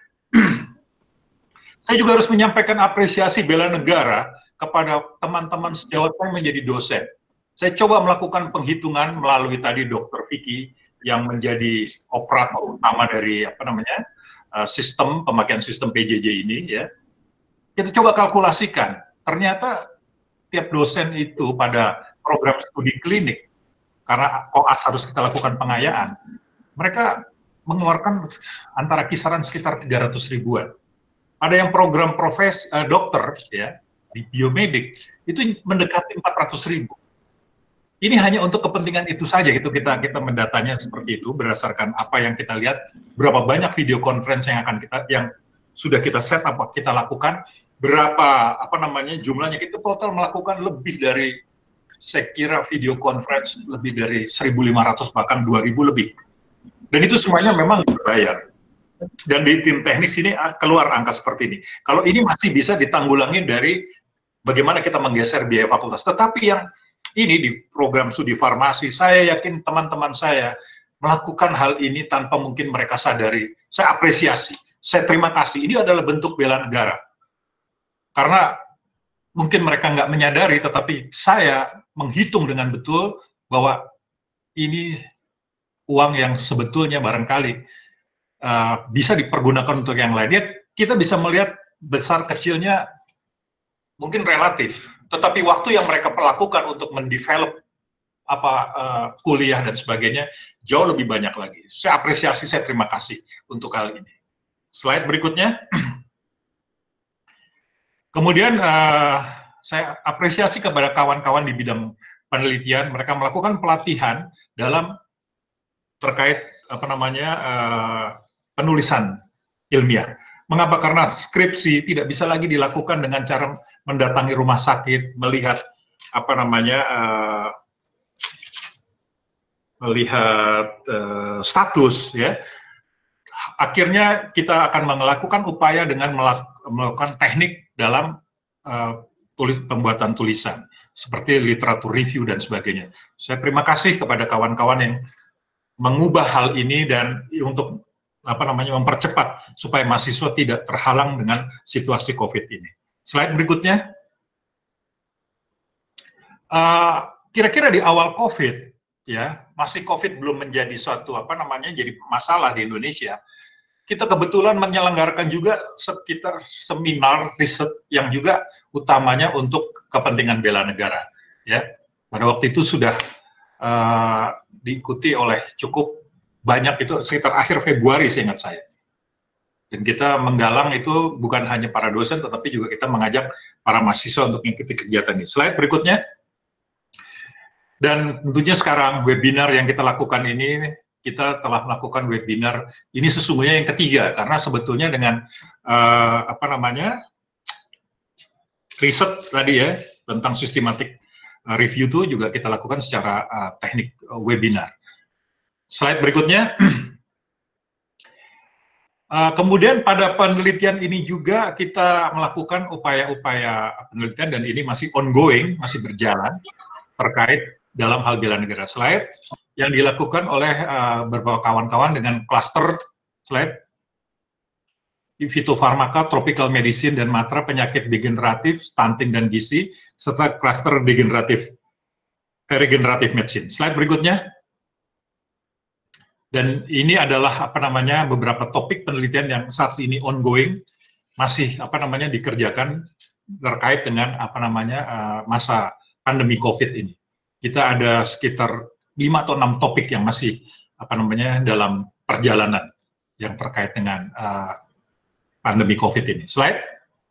Saya juga harus menyampaikan apresiasi bela negara kepada teman-teman sejawat saya menjadi dosen. Saya coba melakukan penghitungan melalui tadi Dokter Vicky yang menjadi operator utama dari apa namanya sistem pemakaian sistem P J J ini ya. Kita coba kalkulasikan. Ternyata tiap dosen itu pada program studi klinik, karena koas harus kita lakukan pengayaan, mereka mengeluarkan antara kisaran sekitar tiga ratus ribuan. Ada yang program profes uh, dokter ya di biomedik itu mendekati empat ratus ribu. Ini hanya untuk kepentingan itu saja gitu kita kita mendatanya seperti itu berdasarkan apa yang kita lihat, berapa banyak video conference yang akan kita yang sudah kita set apa kita lakukan, berapa apa namanya jumlahnya, kita total melakukan lebih dari, saya kira video conference lebih dari seribu lima ratus bahkan dua ribu lebih, dan itu semuanya memang berbayar. Dan di tim teknik sini keluar angka seperti ini. Kalau ini masih bisa ditanggulangi dari bagaimana kita menggeser biaya fakultas. Tetapi yang ini di program studi farmasi, saya yakin teman-teman saya melakukan hal ini tanpa mungkin mereka sadari. Saya apresiasi, saya terima kasih. Ini adalah bentuk bela negara. Karena mungkin mereka nggak menyadari, tetapi saya menghitung dengan betul bahwa ini uang yang sebetulnya barangkali uh, bisa dipergunakan untuk yang lain. Dia, kita bisa melihat besar kecilnya mungkin relatif, tetapi waktu yang mereka lakukan untuk mendevelop apa uh, kuliah dan sebagainya jauh lebih banyak lagi. Saya apresiasi, saya terima kasih untuk hal ini. Slide berikutnya. Kemudian uh, saya apresiasi kepada kawan-kawan di bidang penelitian, mereka melakukan pelatihan dalam terkait apa namanya uh, penulisan ilmiah. Mengapa? Karena skripsi tidak bisa lagi dilakukan dengan cara mendatangi rumah sakit, melihat apa namanya uh, melihat uh, status ya. Akhirnya kita akan melakukan upaya dengan melakukan teknik dalam uh, tulis, pembuatan tulisan. seperti literatur review dan sebagainya. Saya terima kasih kepada kawan-kawan yang mengubah hal ini dan untuk apa namanya mempercepat supaya mahasiswa tidak terhalang dengan situasi COVID ini. Slide berikutnya. Kira-kira uh, di awal COVID, ya masih COVID belum menjadi suatu apa namanya jadi masalah di Indonesia. Kita kebetulan menyelenggarakan juga sekitar seminar riset yang juga utamanya untuk kepentingan bela negara. Ya, pada waktu itu sudah uh, diikuti oleh cukup banyak, itu sekitar akhir Februari seingat saya. Dan kita menggalang itu bukan hanya para dosen, tetapi juga kita mengajak para mahasiswa untuk mengikuti kegiatan ini. Slide berikutnya. Dan tentunya sekarang webinar yang kita lakukan ini, kita telah melakukan webinar ini sesungguhnya yang ketiga, karena sebetulnya dengan uh, apa namanya riset tadi ya tentang systematic review itu juga kita lakukan secara uh, teknik uh, webinar. Slide berikutnya. Uh, kemudian pada penelitian ini juga kita melakukan upaya-upaya penelitian dan ini masih ongoing, masih berjalan terkait dalam hal bela negara. Slide yang dilakukan oleh uh, beberapa kawan-kawan dengan klaster slide fitofarmaka, tropical medicine dan matra penyakit degeneratif, stunting dan gizi serta klaster degeneratif regeneratif medicine. Slide berikutnya. Dan ini adalah apa namanya beberapa topik penelitian yang saat ini ongoing masih apa namanya dikerjakan terkait dengan apa namanya uh, masa pandemi COVID ini. Kita ada sekitar lima atau enam topik yang masih apa namanya dalam perjalanan yang terkait dengan uh, pandemi COVID ini. Slide.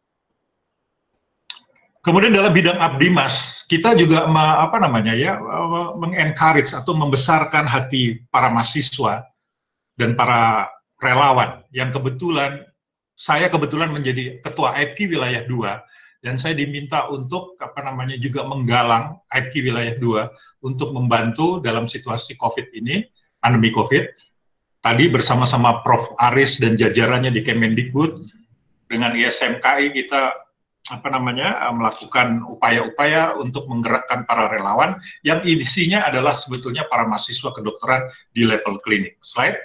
Kemudian dalam bidang Abdimas, kita juga me, apa namanya ya mengencourage atau membesarkan hati para mahasiswa dan para relawan yang kebetulan saya kebetulan menjadi ketua I P wilayah dua. Dan saya diminta untuk apa namanya juga menggalang I P wilayah dua untuk membantu dalam situasi COVID ini, pandemi COVID. Tadi bersama-sama Profesor Aris dan jajarannya di Kemendikbud dengan I S M K I kita apa namanya melakukan upaya-upaya untuk menggerakkan para relawan yang isinya adalah sebetulnya para mahasiswa kedokteran di level klinik. Slide.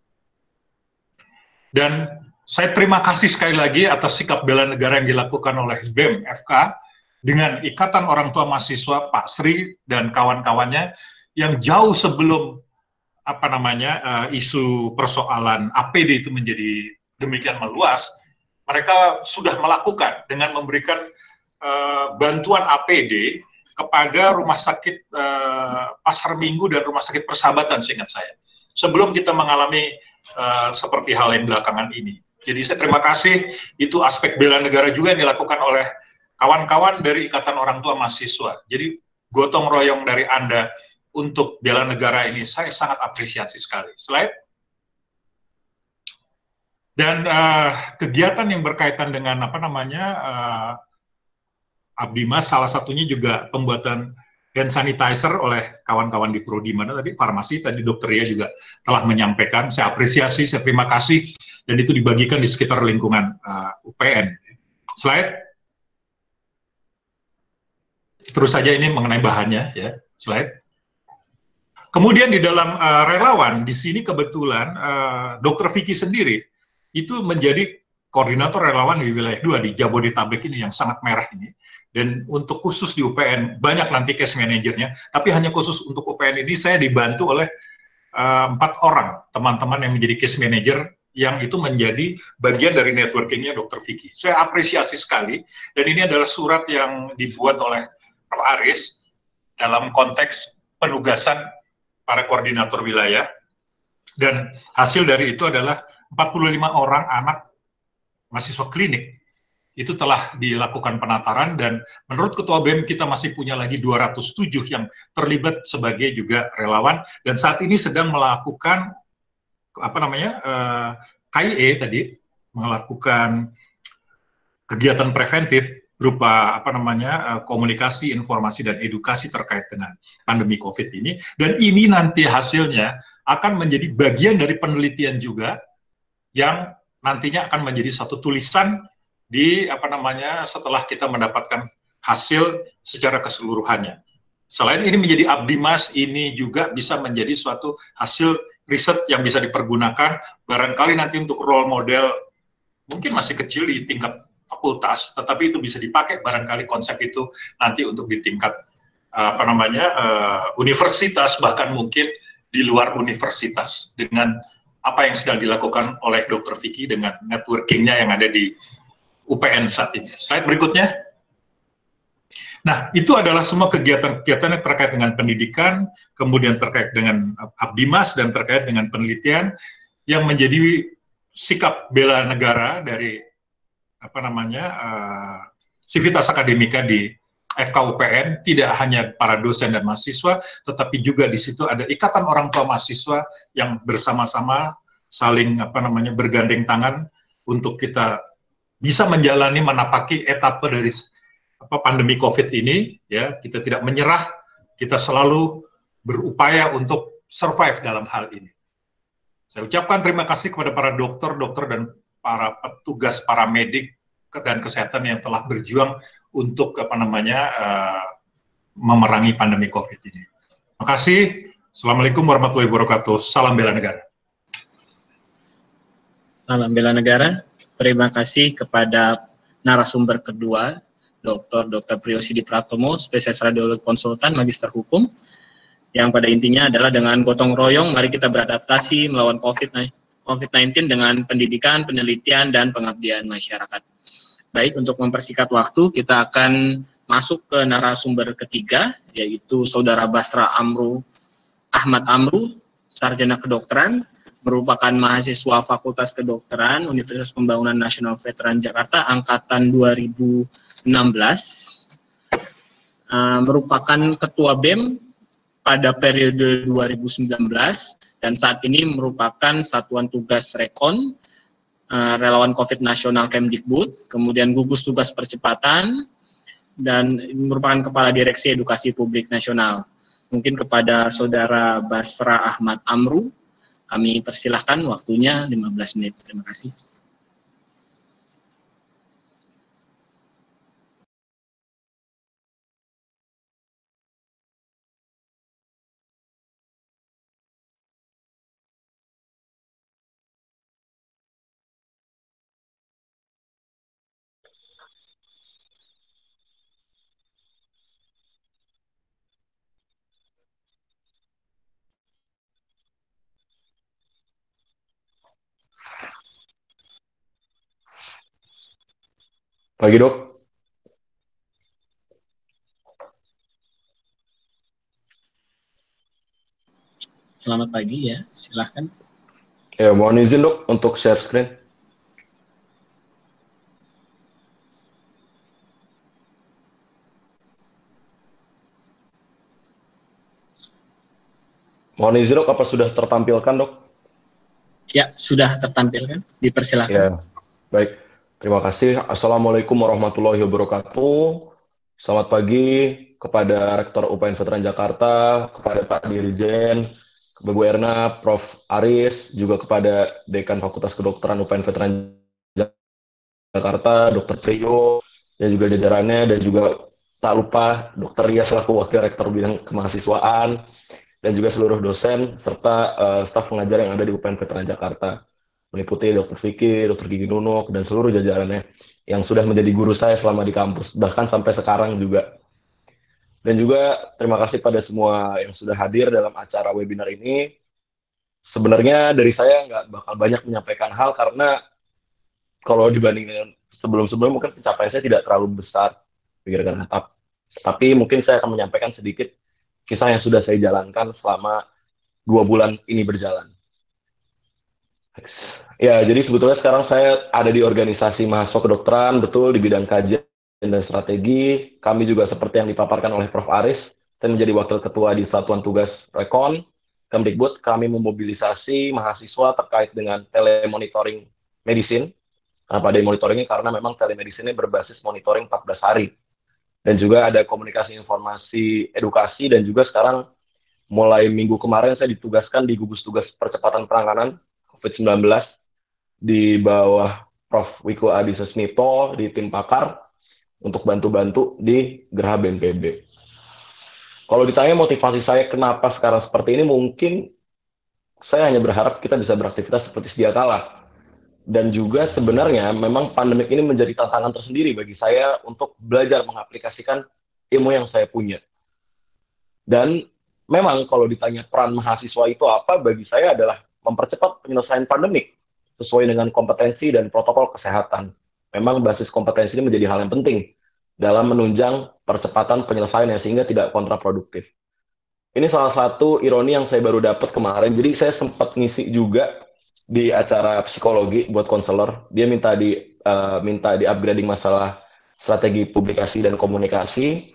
Dan saya terima kasih sekali lagi atas sikap bela negara yang dilakukan oleh B E M F K dengan Ikatan Orang Tua Mahasiswa Pak Sri dan kawan-kawannya yang jauh sebelum apa namanya uh, isu persoalan A P D itu menjadi demikian meluas, mereka sudah melakukan dengan memberikan uh, bantuan A P D kepada rumah sakit uh, Pasar Minggu dan rumah sakit Persahabatan seingat saya. Sebelum kita mengalami uh, seperti hal yang belakangan ini. Jadi saya terima kasih, itu aspek bela negara juga yang dilakukan oleh kawan-kawan dari Ikatan Orang Tua Mahasiswa. Jadi gotong royong dari Anda untuk bela negara ini, saya sangat apresiasi sekali. Slide. Dan uh, kegiatan yang berkaitan dengan apa namanya uh, Abdimas, salah satunya juga pembuatan hand sanitizer oleh kawan-kawan di Prodi mana tadi, farmasi, tadi Dokter Ria juga telah menyampaikan, saya apresiasi, saya terima kasih, dan itu dibagikan di sekitar lingkungan uh, U P N. Slide. Terus saja ini mengenai bahannya, ya. Slide. Kemudian di dalam uh, relawan, di sini kebetulan uh, Dokter Vicky sendiri, itu menjadi koordinator relawan di wilayah dua, di Jabodetabek ini yang sangat merah ini. Dan untuk khusus di U P N, banyak nanti case manajernya, tapi hanya khusus untuk U P N ini saya dibantu oleh uh, empat orang teman-teman yang menjadi case manager, yang itu menjadi bagian dari networkingnya Dokter Vicky. Saya apresiasi sekali, dan ini adalah surat yang dibuat oleh Prof Aris dalam konteks penugasan para koordinator wilayah, dan hasil dari itu adalah empat puluh lima orang anak mahasiswa klinik itu telah dilakukan penataran, dan menurut Ketua B E M kita masih punya lagi dua ratus tujuh yang terlibat sebagai juga relawan, dan saat ini sedang melakukan apa namanya uh, K I E tadi, melakukan kegiatan preventif berupa apa namanya uh, komunikasi, informasi, dan edukasi terkait dengan pandemi COVID ini, dan ini nanti hasilnya akan menjadi bagian dari penelitian juga yang nantinya akan menjadi satu tulisan di apa namanya setelah kita mendapatkan hasil secara keseluruhannya. Selain ini menjadi abdi mas, ini juga bisa menjadi suatu hasil riset yang bisa dipergunakan barangkali nanti untuk role model, mungkin masih kecil di tingkat fakultas, tetapi itu bisa dipakai barangkali konsep itu nanti untuk di tingkat apa namanya uh, universitas, bahkan mungkin di luar universitas dengan apa yang sedang dilakukan oleh dokter Vicky dengan networking-nya yang ada di U P N saat ini. Slide berikutnya. Nah, itu adalah semua kegiatan-kegiatan yang terkait dengan pendidikan, kemudian terkait dengan abdimas, dan terkait dengan penelitian yang menjadi sikap bela negara dari apa namanya uh, Civitas Akademika di F K U P N. Tidak hanya para dosen dan mahasiswa, tetapi juga di situ ada ikatan orang tua mahasiswa yang bersama-sama saling apa namanya bergandeng tangan untuk kita bisa menjalani menapaki etapa dari apa pandemi COVID ini, ya. Kita tidak menyerah, kita selalu berupaya untuk survive dalam hal ini. Saya ucapkan terima kasih kepada para dokter, dokter dan para petugas paramedik dan kesehatan yang telah berjuang untuk apa namanya uh, memerangi pandemi COVID ini. Terima kasih. Assalamualaikum warahmatullahi wabarakatuh. Salam bela negara. Salam bela negara. Terima kasih kepada narasumber kedua, Doktor Doktor Priyosidi Pratomo, spesialis radiologi konsultan, magister hukum, yang pada intinya adalah dengan gotong royong, mari kita beradaptasi melawan COVID sembilan belas dengan pendidikan, penelitian, dan pengabdian masyarakat. Baik, untuk mempersingkat waktu, kita akan masuk ke narasumber ketiga, yaitu Saudara Basra Amru Ahmad Amru, sarjana kedokteran, merupakan mahasiswa Fakultas Kedokteran Universitas Pembangunan Nasional Veteran Jakarta angkatan dua ribu enam belas, uh, merupakan ketua B E M pada periode dua ribu sembilan belas dan saat ini merupakan satuan tugas Rekon, uh, relawan COVID nasional Kemdikbud, kemudian gugus tugas percepatan dan merupakan kepala Direksi Edukasi Publik Nasional. Mungkin kepada Saudara Basra Ahmad Amru, kami persilahkan, waktunya lima belas menit. Terima kasih. Pagi, Dok. Selamat pagi ya, silahkan. Ya, mohon izin, Dok, untuk share screen. Mohon izin, Dok, apa sudah tertampilkan, Dok? Ya, sudah tertampilkan. Dipersilakan. Ya, baik. Terima kasih. Assalamualaikum warahmatullahi wabarakatuh. Selamat pagi kepada Rektor U P N Veteran Jakarta, kepada Pak Dirjen, Bu Erna, Prof Aris, juga kepada Dekan Fakultas Kedokteran U P N Veteran Jakarta, Dokter Priyo, dan juga jajarannya, dan juga tak lupa Dokter Ria selaku Wakil Rektor Bidang Kemahasiswaan, dan juga seluruh dosen, serta uh, staf pengajar yang ada di U P N Veteran Jakarta. Meliputi Dokter Vicky, Dokter Gigi Nunuk, dan seluruh jajarannya yang sudah menjadi guru saya selama di kampus, bahkan sampai sekarang juga. Dan juga terima kasih pada semua yang sudah hadir dalam acara webinar ini. Sebenarnya dari saya nggak bakal banyak menyampaikan hal, karena kalau dibandingkan sebelum-sebelum mungkin pencapaian saya tidak terlalu besar, pikirkan tetap. Tapi mungkin saya akan menyampaikan sedikit kisah yang sudah saya jalankan selama dua bulan ini berjalan. Ya, jadi sebetulnya sekarang saya ada di organisasi mahasiswa kedokteran, betul, di bidang kajian dan strategi. Kami juga seperti yang dipaparkan oleh Prof Aris, saya menjadi wakil ketua di Satuan Tugas Rekon Kemdikbud. Kami memobilisasi mahasiswa terkait dengan telemonitoring medicine. Kenapa ada monitoringnya? Karena memang telemedicine ini berbasis monitoring empat belas hari. Dan juga ada komunikasi informasi edukasi, dan juga sekarang mulai minggu kemarin saya ditugaskan di gugus tugas percepatan penanganan COVID sembilan belas di bawah Prof Wiku Adi Sesmito di tim pakar, untuk bantu-bantu di Geraha B N P B. Kalau ditanya motivasi saya kenapa sekarang seperti ini, mungkin saya hanya berharap kita bisa beraktivitas seperti sedia kala. Dan juga sebenarnya memang pandemik ini menjadi tantangan tersendiri bagi saya untuk belajar mengaplikasikan ilmu yang saya punya. Dan memang kalau ditanya peran mahasiswa itu apa, bagi saya adalah mempercepat penyelesaian pandemik sesuai dengan kompetensi dan protokol kesehatan. Memang basis kompetensi ini menjadi hal yang penting dalam menunjang percepatan penyelesaiannya sehingga tidak kontraproduktif. Ini salah satu ironi yang saya baru dapat kemarin. Jadi saya sempat ngisi juga di acara psikologi buat konselor. Dia minta di uh, minta di upgrading masalah strategi publikasi dan komunikasi.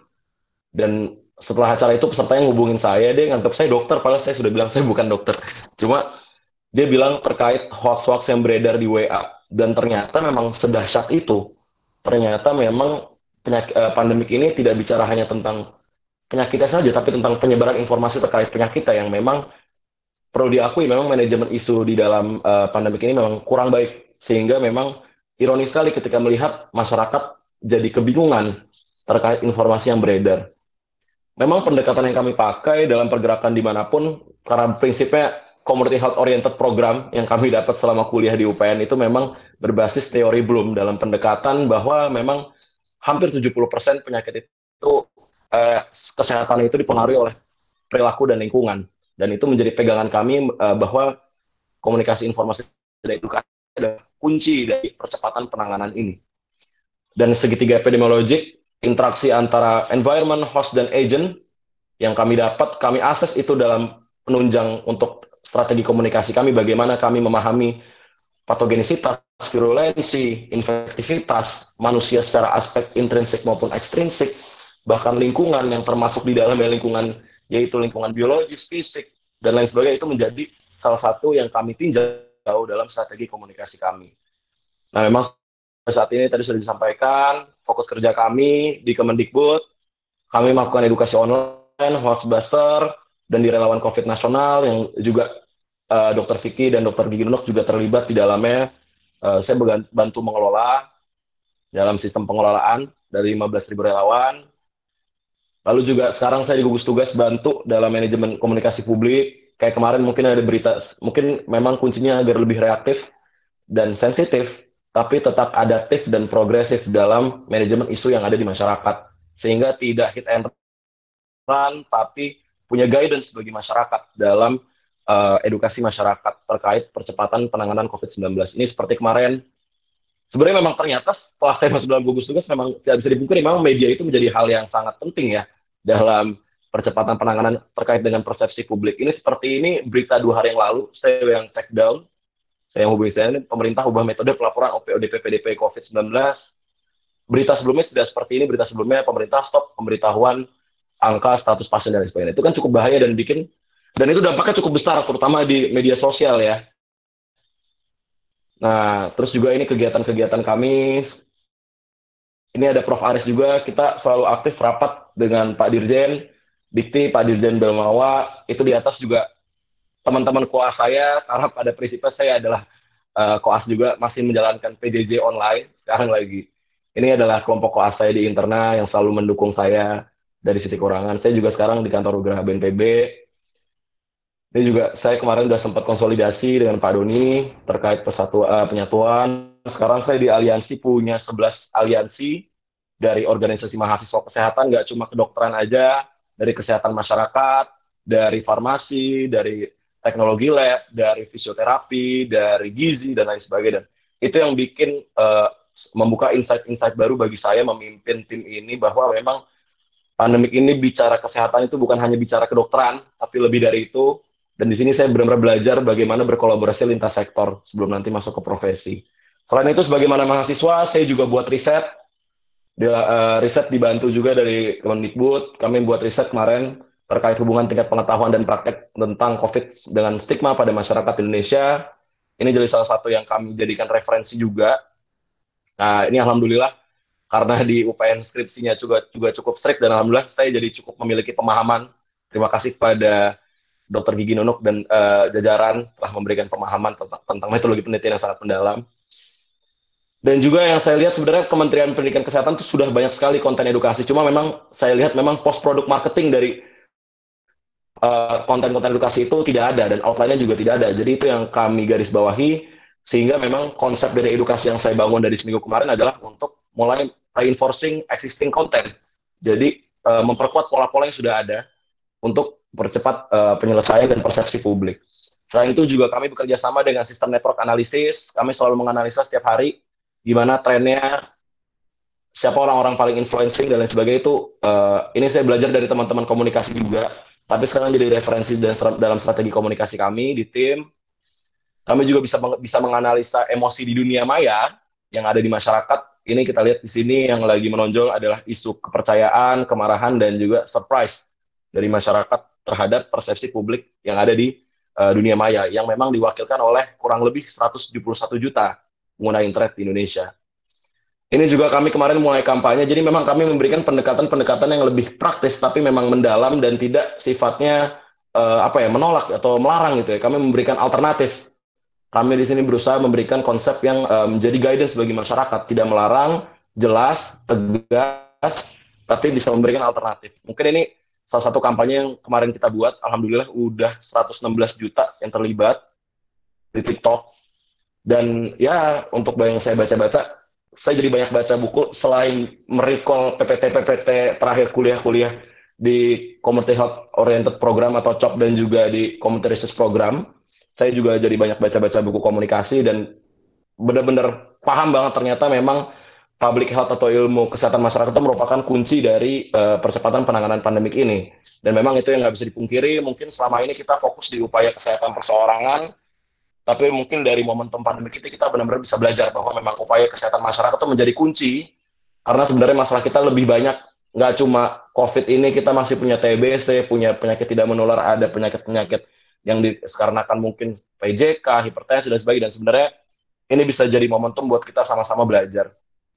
Dan setelah acara itu pesertanya ngubungin saya, dia nganggap saya dokter, padahal saya sudah bilang saya bukan dokter. Cuma dia bilang terkait hoax-hoax yang beredar di W A. Dan ternyata memang sedahsyat itu. Ternyata memang penyakit, uh, pandemik ini tidak bicara hanya tentang penyakitnya saja, tapi tentang penyebaran informasi terkait penyakitnya yang memang perlu diakui memang manajemen isu di dalam uh, pandemik ini memang kurang baik. Sehingga memang ironis sekali ketika melihat masyarakat jadi kebingungan terkait informasi yang beredar. Memang pendekatan yang kami pakai dalam pergerakan dimanapun, karena prinsipnya community health oriented program yang kami dapat selama kuliah di U P N itu memang berbasis teori Bloom dalam pendekatan bahwa memang hampir tujuh puluh persen penyakit itu, uh, kesehatan itu dipengaruhi oleh perilaku dan lingkungan. Dan itu menjadi pegangan kami uh, bahwa komunikasi informasi dan edukasi adalah kunci dari percepatan penanganan ini. Dan segitiga epidemiologik, interaksi antara environment, host, dan agent yang kami dapat, kami akses itu dalam penunjang untuk strategi komunikasi kami, bagaimana kami memahami patogenisitas, virulensi, infektivitas, manusia secara aspek intrinsik maupun ekstrinsik, bahkan lingkungan yang termasuk di dalamnya lingkungan, yaitu lingkungan biologis, fisik, dan lain sebagainya, itu menjadi salah satu yang kami tinjau dalam strategi komunikasi kami. Nah, memang saat ini tadi sudah disampaikan, fokus kerja kami di Kemendikbud, kami melakukan edukasi online, Hoaxbuster, dan di relawan COVID nasional, yang juga uh, dokter Vicky dan dokter Gigi Nunuk juga terlibat di dalamnya. Uh, saya bantu mengelola dalam sistem pengelolaan dari lima belas ribu relawan. Lalu juga sekarang saya di gugus tugas bantu dalam manajemen komunikasi publik. Kayak kemarin mungkin ada berita, mungkin memang kuncinya agar lebih reaktif dan sensitif, tapi tetap adaptif dan progresif dalam manajemen isu yang ada di masyarakat. Sehingga tidak hit and run, tapi punya guidance bagi masyarakat dalam uh, edukasi masyarakat terkait percepatan penanganan COVID sembilan belas. Ini seperti kemarin, sebenarnya memang ternyata setelah saya masuk dalam gugus tugas, memang tidak bisa dipungkiri, memang media itu menjadi hal yang sangat penting ya dalam percepatan penanganan terkait dengan persepsi publik. Ini seperti ini, berita dua hari yang lalu, saya yang take down, saya yang hubungi saya, ini pemerintah ubah metode pelaporan O P O D P P D P COVID sembilan belas. Berita sebelumnya sudah seperti ini, berita sebelumnya pemerintah stop pemberitahuan angka status pasien dan sebagainya. Itu kan cukup bahaya dan bikin, dan itu dampaknya cukup besar, terutama di media sosial ya. Nah, terus juga ini kegiatan-kegiatan kami, ini ada Prof Aris juga, kita selalu aktif rapat dengan Pak Dirjen, Dikti, Pak Dirjen Belmawa, itu di atas juga teman-teman koas saya, karena pada prinsipnya saya adalah uh, koas juga, masih menjalankan P J J online, sekarang lagi. Ini adalah kelompok koas saya di internal yang selalu mendukung saya dari sisi kekurangan. Saya juga sekarang di kantor Geraha B N P B. Ini juga saya kemarin sudah sempat konsolidasi dengan Pak Doni terkait persatuan, uh, penyatuan. Sekarang saya di aliansi punya sebelas aliansi dari organisasi mahasiswa kesehatan, nggak cuma kedokteran aja, dari kesehatan masyarakat, dari farmasi, dari teknologi lab, dari fisioterapi, dari gizi, dan lain sebagainya. Dan itu yang bikin uh, membuka insight-insight baru bagi saya memimpin tim ini, bahwa memang pandemik ini bicara kesehatan itu bukan hanya bicara kedokteran, tapi lebih dari itu. Dan di sini saya benar-benar belajar bagaimana berkolaborasi lintas sektor sebelum nanti masuk ke profesi. Selain itu, sebagaimana mahasiswa, saya juga buat riset. Dia, uh, riset dibantu juga dari Kemendikbud. Kami buat riset kemarin terkait hubungan tingkat pengetahuan dan praktek tentang COVID dengan stigma pada masyarakat Indonesia. Ini jadi salah satu yang kami jadikan referensi juga. Nah, ini alhamdulillah, karena di U P N skripsinya juga, juga cukup strict, dan alhamdulillah saya jadi cukup memiliki pemahaman. Terima kasih kepada dokter Gigi Nunuk dan uh, jajaran telah memberikan pemahaman tentang, tentang metodologi penelitian yang sangat mendalam. Dan juga yang saya lihat sebenarnya Kementerian Pendidikan Kesehatan itu sudah banyak sekali konten edukasi. Cuma memang saya lihat memang post product marketing dari konten-konten uh, edukasi itu tidak ada dan outline-nya juga tidak ada. Jadi itu yang kami garis bawahi, sehingga memang konsep dari edukasi yang saya bangun dari seminggu kemarin adalah untuk mulai reinforcing existing content. Jadi uh, memperkuat pola-pola yang sudah ada untuk percepat uh, penyelesaian dan persepsi publik. Selain itu juga kami bekerja sama dengan sistem network analisis. Kami selalu menganalisa setiap hari gimana trennya, siapa orang-orang paling influencing dan lain sebagainya. Itu uh, ini saya belajar dari teman-teman komunikasi juga, tapi sekarang jadi referensi dan dalam strategi komunikasi kami di tim. Kami juga bisa bisa menganalisa emosi di dunia maya yang ada di masyarakat. Ini kita lihat di sini yang lagi menonjol adalah isu kepercayaan, kemarahan, dan juga surprise dari masyarakat terhadap persepsi publik yang ada di uh, dunia maya, yang memang diwakilkan oleh kurang lebih seratus tujuh puluh satu juta pengguna internet di Indonesia. Ini juga kami kemarin mulai kampanye, jadi memang kami memberikan pendekatan-pendekatan yang lebih praktis, tapi memang mendalam dan tidak sifatnya uh, apa ya menolak atau melarang gitu ya. Kami memberikan alternatif. Kami di sini berusaha memberikan konsep yang uh, menjadi guidance bagi masyarakat, tidak melarang, jelas, tegas, tapi bisa memberikan alternatif. Mungkin ini salah satu kampanye yang kemarin kita buat. Alhamdulillah udah seratus enam belas juta yang terlibat di TikTok. Dan ya, untuk yang saya baca-baca, saya jadi banyak baca buku, selain merecall P P T P P T terakhir kuliah-kuliah di Community Health Oriented Program atau C O P dan juga di Community Research Program, saya juga jadi banyak baca-baca buku komunikasi dan benar-benar paham banget ternyata memang public health atau ilmu kesehatan masyarakat itu merupakan kunci dari uh, percepatan penanganan pandemik ini. Dan memang itu yang nggak bisa dipungkiri, mungkin selama ini kita fokus di upaya kesehatan perseorangan, tapi mungkin dari momentum pandemi kita, kita benar-benar bisa belajar bahwa memang upaya kesehatan masyarakat itu menjadi kunci, karena sebenarnya masalah kita lebih banyak, nggak cuma COVID ini, kita masih punya T B C, punya penyakit tidak menular, ada penyakit-penyakit yang dikarenakan mungkin P J K, hipertensi, dan sebagainya, dan sebenarnya ini bisa jadi momentum buat kita sama-sama belajar,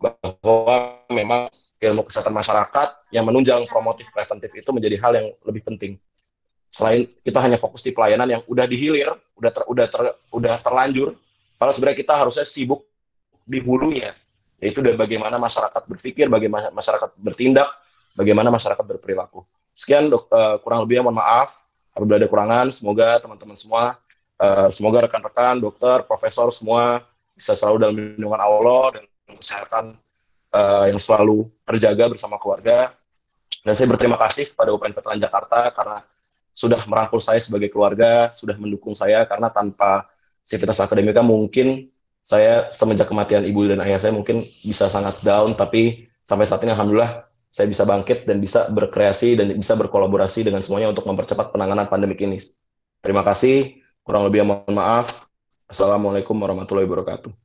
bahwa memang ilmu kesehatan masyarakat yang menunjang promotif preventif itu menjadi hal yang lebih penting. Selain kita hanya fokus di pelayanan yang udah dihilir, udah ter, udah ter, udah terlanjur, padahal sebenarnya kita harusnya sibuk di hulunya, yaitu dari bagaimana masyarakat berpikir, bagaimana masyarakat bertindak, bagaimana masyarakat berperilaku. Sekian, dok, uh, kurang lebihnya mohon maaf, apabila ada kurangan. Semoga teman-teman semua, uh, semoga rekan-rekan, dokter, profesor semua bisa selalu dalam lindungan Allah dan kesehatan uh, yang selalu terjaga bersama keluarga. Dan saya berterima kasih kepada U P N Veteran Jakarta karena sudah merangkul saya sebagai keluarga, sudah mendukung saya, karena tanpa Sivitas Akademika mungkin saya semenjak kematian ibu dan ayah saya mungkin bisa sangat down, tapi sampai saat ini alhamdulillah saya bisa bangkit dan bisa berkreasi dan bisa berkolaborasi dengan semuanya untuk mempercepat penanganan pandemik ini. Terima kasih, kurang lebih mohon maaf. Assalamualaikum warahmatullahi wabarakatuh.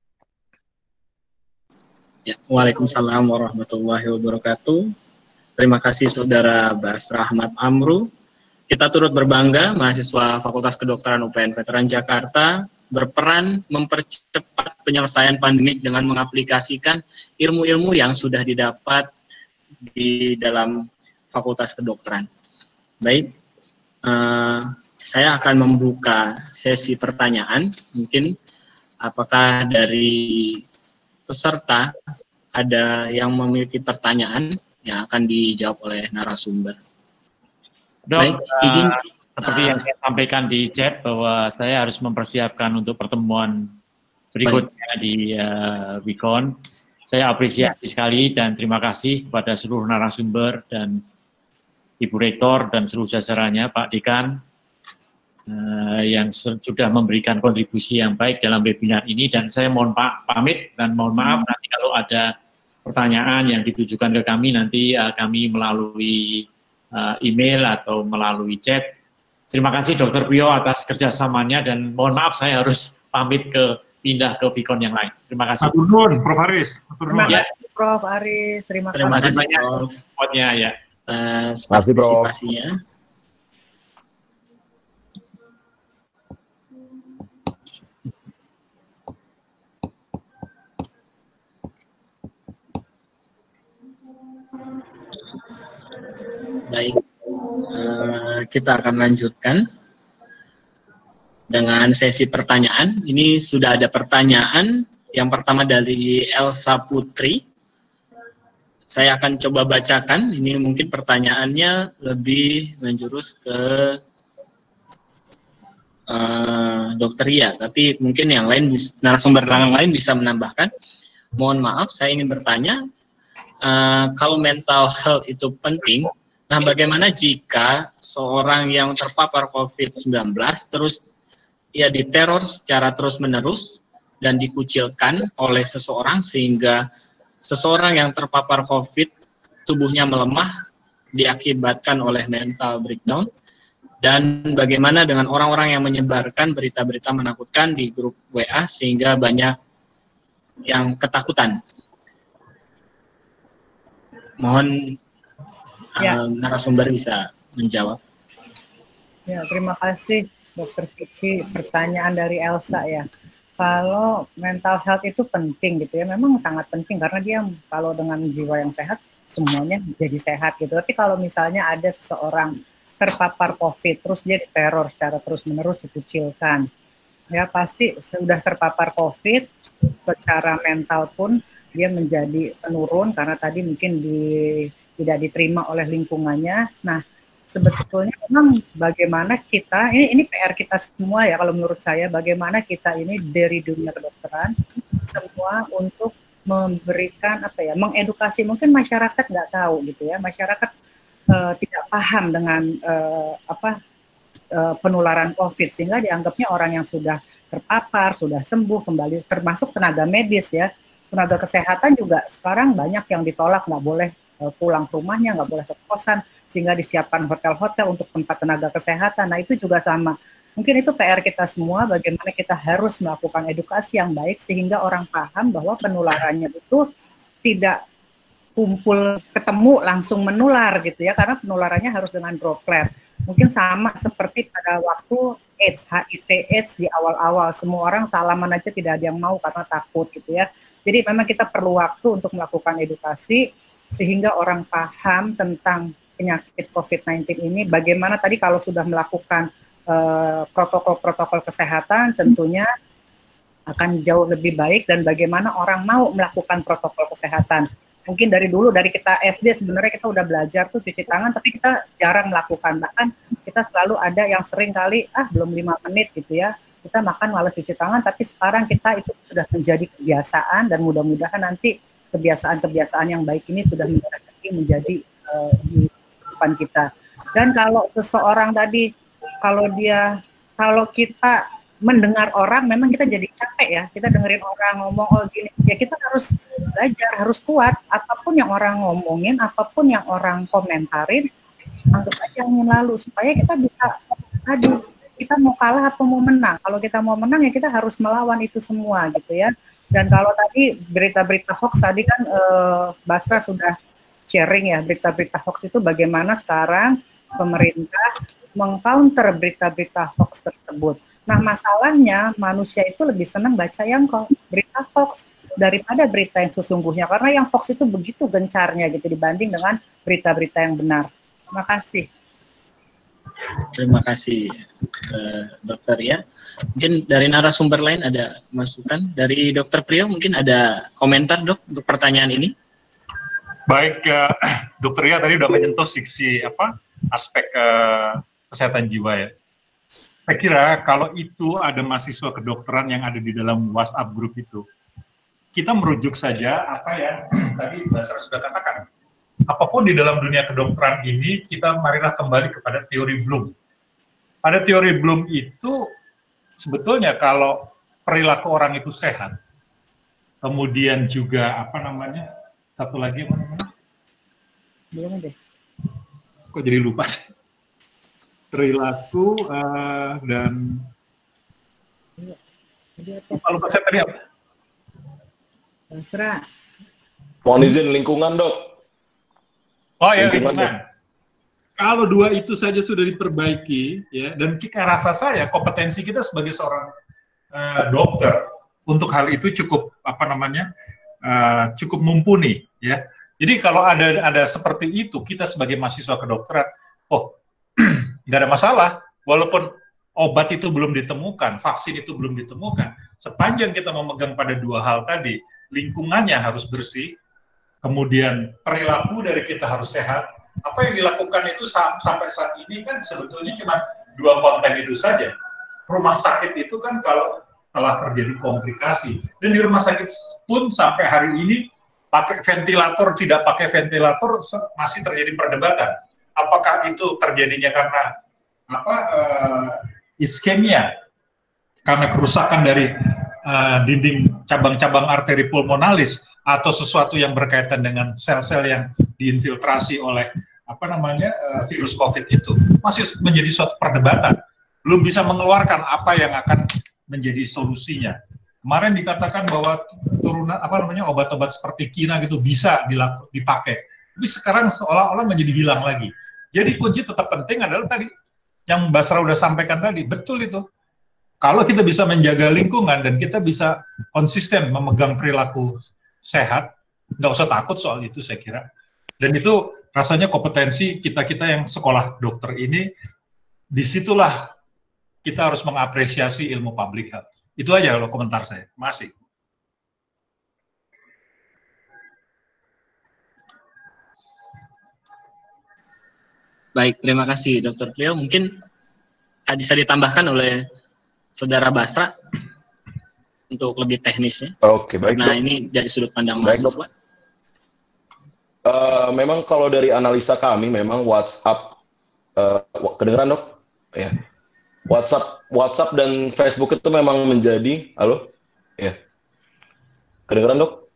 Ya, Waalaikumsalam warahmatullahi wabarakatuh. Terima kasih Saudara Basra Ahmad Amru. Kita turut berbangga mahasiswa Fakultas Kedokteran U P N Veteran Jakarta berperan mempercepat penyelesaian pandemik dengan mengaplikasikan ilmu-ilmu yang sudah didapat di dalam Fakultas Kedokteran. Baik, uh, saya akan membuka sesi pertanyaan. Mungkin apakah dari peserta ada yang memiliki pertanyaan yang akan dijawab oleh narasumber. Dok, baik, izin. Uh, seperti uh, yang saya sampaikan di chat bahwa saya harus mempersiapkan untuk pertemuan berikutnya baik. di uh, Wikon. Saya apresiasi ya. sekali dan terima kasih kepada seluruh narasumber dan Ibu Rektor dan seluruh jajarannya, Pak Dekan, uh, yang sudah memberikan kontribusi yang baik dalam webinar ini. Dan saya mohon Pak pamit dan mohon maaf hmm. nanti kalau ada pertanyaan yang ditujukan ke kami, nanti uh, kami melalui Uh, email atau melalui chat. Terima kasih Dokter Prio atas kerjasamanya dan mohon maaf saya harus pamit ke pindah ke Vikon yang lain. Terima kasih. Atur nuhun, Prof Aris. Terima kasih ya. Prof Aris. Terima, Terima kasih banyak supportnya ya. Uh, Terima kasih Prof. Baik, uh, kita akan lanjutkan dengan sesi pertanyaan. Ini sudah ada pertanyaan Yang pertama dari Elsa Putri. Saya akan coba bacakan. Ini mungkin pertanyaannya lebih menjurus ke uh, Dokter Ria, tapi mungkin yang lain, narasumber yang lain bisa menambahkan. Mohon maaf, saya ingin bertanya, uh, kalau mental health itu penting, nah bagaimana jika seorang yang terpapar COVID sembilan belas terus ia diteror secara terus-menerus dan dikucilkan oleh seseorang sehingga seseorang yang terpapar COVID tubuhnya melemah diakibatkan oleh mental breakdown, dan bagaimana dengan orang-orang yang menyebarkan berita-berita menakutkan di grup W A sehingga banyak yang ketakutan. Mohon ya. uh, narasumber bisa menjawab. Ya, terima kasih Dokter Vicky. Pertanyaan dari Elsa ya. Kalau mental health itu penting gitu ya, memang sangat penting karena dia kalau dengan jiwa yang sehat semuanya jadi sehat gitu. Tapi kalau misalnya ada seseorang terpapar COVID terus dia diteror secara terus-menerus, dikucilkan, ya pasti sudah terpapar COVID secara mental pun dia menjadi menurun karena tadi mungkin di, tidak diterima oleh lingkungannya. Nah, sebetulnya memang bagaimana kita, ini, ini P R kita semua ya kalau menurut saya, bagaimana kita ini dari dunia kedokteran semua untuk memberikan apa ya, mengedukasi, mungkin masyarakat nggak tahu gitu ya, masyarakat uh, tidak paham dengan uh, apa uh, penularan COVID sehingga dianggapnya orang yang sudah terpapar, sudah sembuh kembali, termasuk tenaga medis ya, tenaga kesehatan juga sekarang banyak yang ditolak, nggak boleh uh, pulang ke rumahnya, nggak boleh ke kosan, sehingga disiapkan hotel-hotel untuk tempat tenaga kesehatan. Nah itu juga sama. Mungkin itu P R kita semua, bagaimana kita harus melakukan edukasi yang baik sehingga orang paham bahwa penularannya itu tidak kumpul ketemu langsung menular gitu ya, karena penularannya harus dengan droplet. Mungkin sama seperti pada waktu AIDS, H I V AIDS di awal-awal, semua orang salaman aja tidak ada yang mau karena takut gitu ya. Jadi memang kita perlu waktu untuk melakukan edukasi sehingga orang paham tentang penyakit COVID sembilan belas ini, bagaimana tadi kalau sudah melakukan protokol-protokol uh, kesehatan tentunya akan jauh lebih baik, dan bagaimana orang mau melakukan protokol kesehatan. Mungkin dari dulu, dari kita S D sebenarnya kita udah belajar tuh cuci tangan, tapi kita jarang melakukan, bahkan kita selalu ada yang sering kali, ah belum lima menit gitu ya, kita makan malah cuci tangan, tapi sekarang kita itu sudah menjadi kebiasaan, dan mudah-mudahan nanti kebiasaan-kebiasaan yang baik ini sudah menjadi uh, di depan kita. Dan kalau seseorang tadi, kalau dia, kalau kita mendengar orang, memang kita jadi capek ya, kita dengerin orang ngomong, oh gini, ya kita harus belajar, harus kuat, apapun yang orang ngomongin, apapun yang orang komentarin, anggap aja yang lalu, supaya kita bisa, aduh, kita mau kalah atau mau menang. Kalau kita mau menang ya kita harus melawan itu semua gitu ya. Dan kalau tadi berita-berita hoax tadi kan eh, Basra sudah sharing ya, berita-berita hoax itu bagaimana sekarang pemerintah mengcounter berita-berita hoax tersebut. Nah masalahnya manusia itu lebih senang baca yang berita hoax daripada berita yang sesungguhnya, karena yang hoax itu begitu gencarnya gitu dibanding dengan berita-berita yang benar. Terima kasih. Terima kasih uh, Dokter ya. Mungkin dari narasumber lain ada masukan dari Dokter Priyo, mungkin ada komentar Dok untuk pertanyaan ini. Baik, uh, Dokter Ria tadi sudah menyentuh sisi apa aspek uh, kesehatan jiwa ya. Saya kira kalau itu ada mahasiswa kedokteran yang ada di dalam WhatsApp grup itu, kita merujuk saja apa yang tadi Basra sudah katakan. Apapun di dalam dunia kedokteran ini, kita marilah kembali kepada teori Bloom. Pada teori Bloom itu sebetulnya kalau perilaku orang itu sehat, kemudian juga apa namanya? Satu lagi apa namanya? Belum deh. Kok jadi lupa sih? Perilaku uh, dan lupa, lupa saya tadi apa? Basra. Mohon izin lingkungan Dok. Oh ya lingkungan. lingkungan. Kalau dua itu saja sudah diperbaiki, ya, dan kita rasa saya kompetensi kita sebagai seorang uh, dokter untuk hal itu cukup apa namanya? Uh, cukup mumpuni ya. Jadi kalau ada ada seperti itu, kita sebagai mahasiswa kedokteran, oh nggak ada masalah, walaupun obat itu belum ditemukan, vaksin itu belum ditemukan, sepanjang kita memegang pada dua hal tadi, lingkungannya harus bersih, kemudian perilaku dari kita harus sehat, apa yang dilakukan itu sampai saat ini kan sebetulnya cuma dua konten itu saja. Rumah sakit itu kan kalau telah terjadi komplikasi, dan di rumah sakit pun sampai hari ini pakai ventilator, tidak pakai ventilator masih terjadi perdebatan. Apakah itu terjadinya karena apa uh, iskemia, karena kerusakan dari uh, dinding cabang-cabang arteri pulmonalis, atau sesuatu yang berkaitan dengan sel-sel yang diinfiltrasi oleh apa namanya uh, virus COVID itu, masih menjadi suatu perdebatan. Belum bisa mengeluarkan apa yang akan menjadi solusinya. Kemarin dikatakan bahwa turunan apa namanya obat-obat seperti kina gitu bisa dipakai, tapi sekarang seolah-olah menjadi hilang lagi. Jadi kunci tetap penting adalah tadi yang Basra udah sampaikan tadi, betul itu. Kalau kita bisa menjaga lingkungan dan kita bisa konsisten memegang perilaku sehat, nggak usah takut soal itu saya kira. Dan itu rasanya kompetensi kita-kita yang sekolah dokter ini, disitulah kita harus mengapresiasi ilmu public health. Itu aja kalau komentar saya. Masih. Baik, terima kasih Dokter Cleo. Mungkin bisa ditambahkan oleh Saudara Basra untuk lebih teknisnya. Oke, baik. Nah, dok. ini dari sudut pandang baik, mahasiswa. Uh, memang kalau dari analisa kami, memang WhatsApp, uh, kedengeran dok? Ya. WhatsApp, WhatsApp dan Facebook itu memang menjadi, halo, ya, kedengeran dok?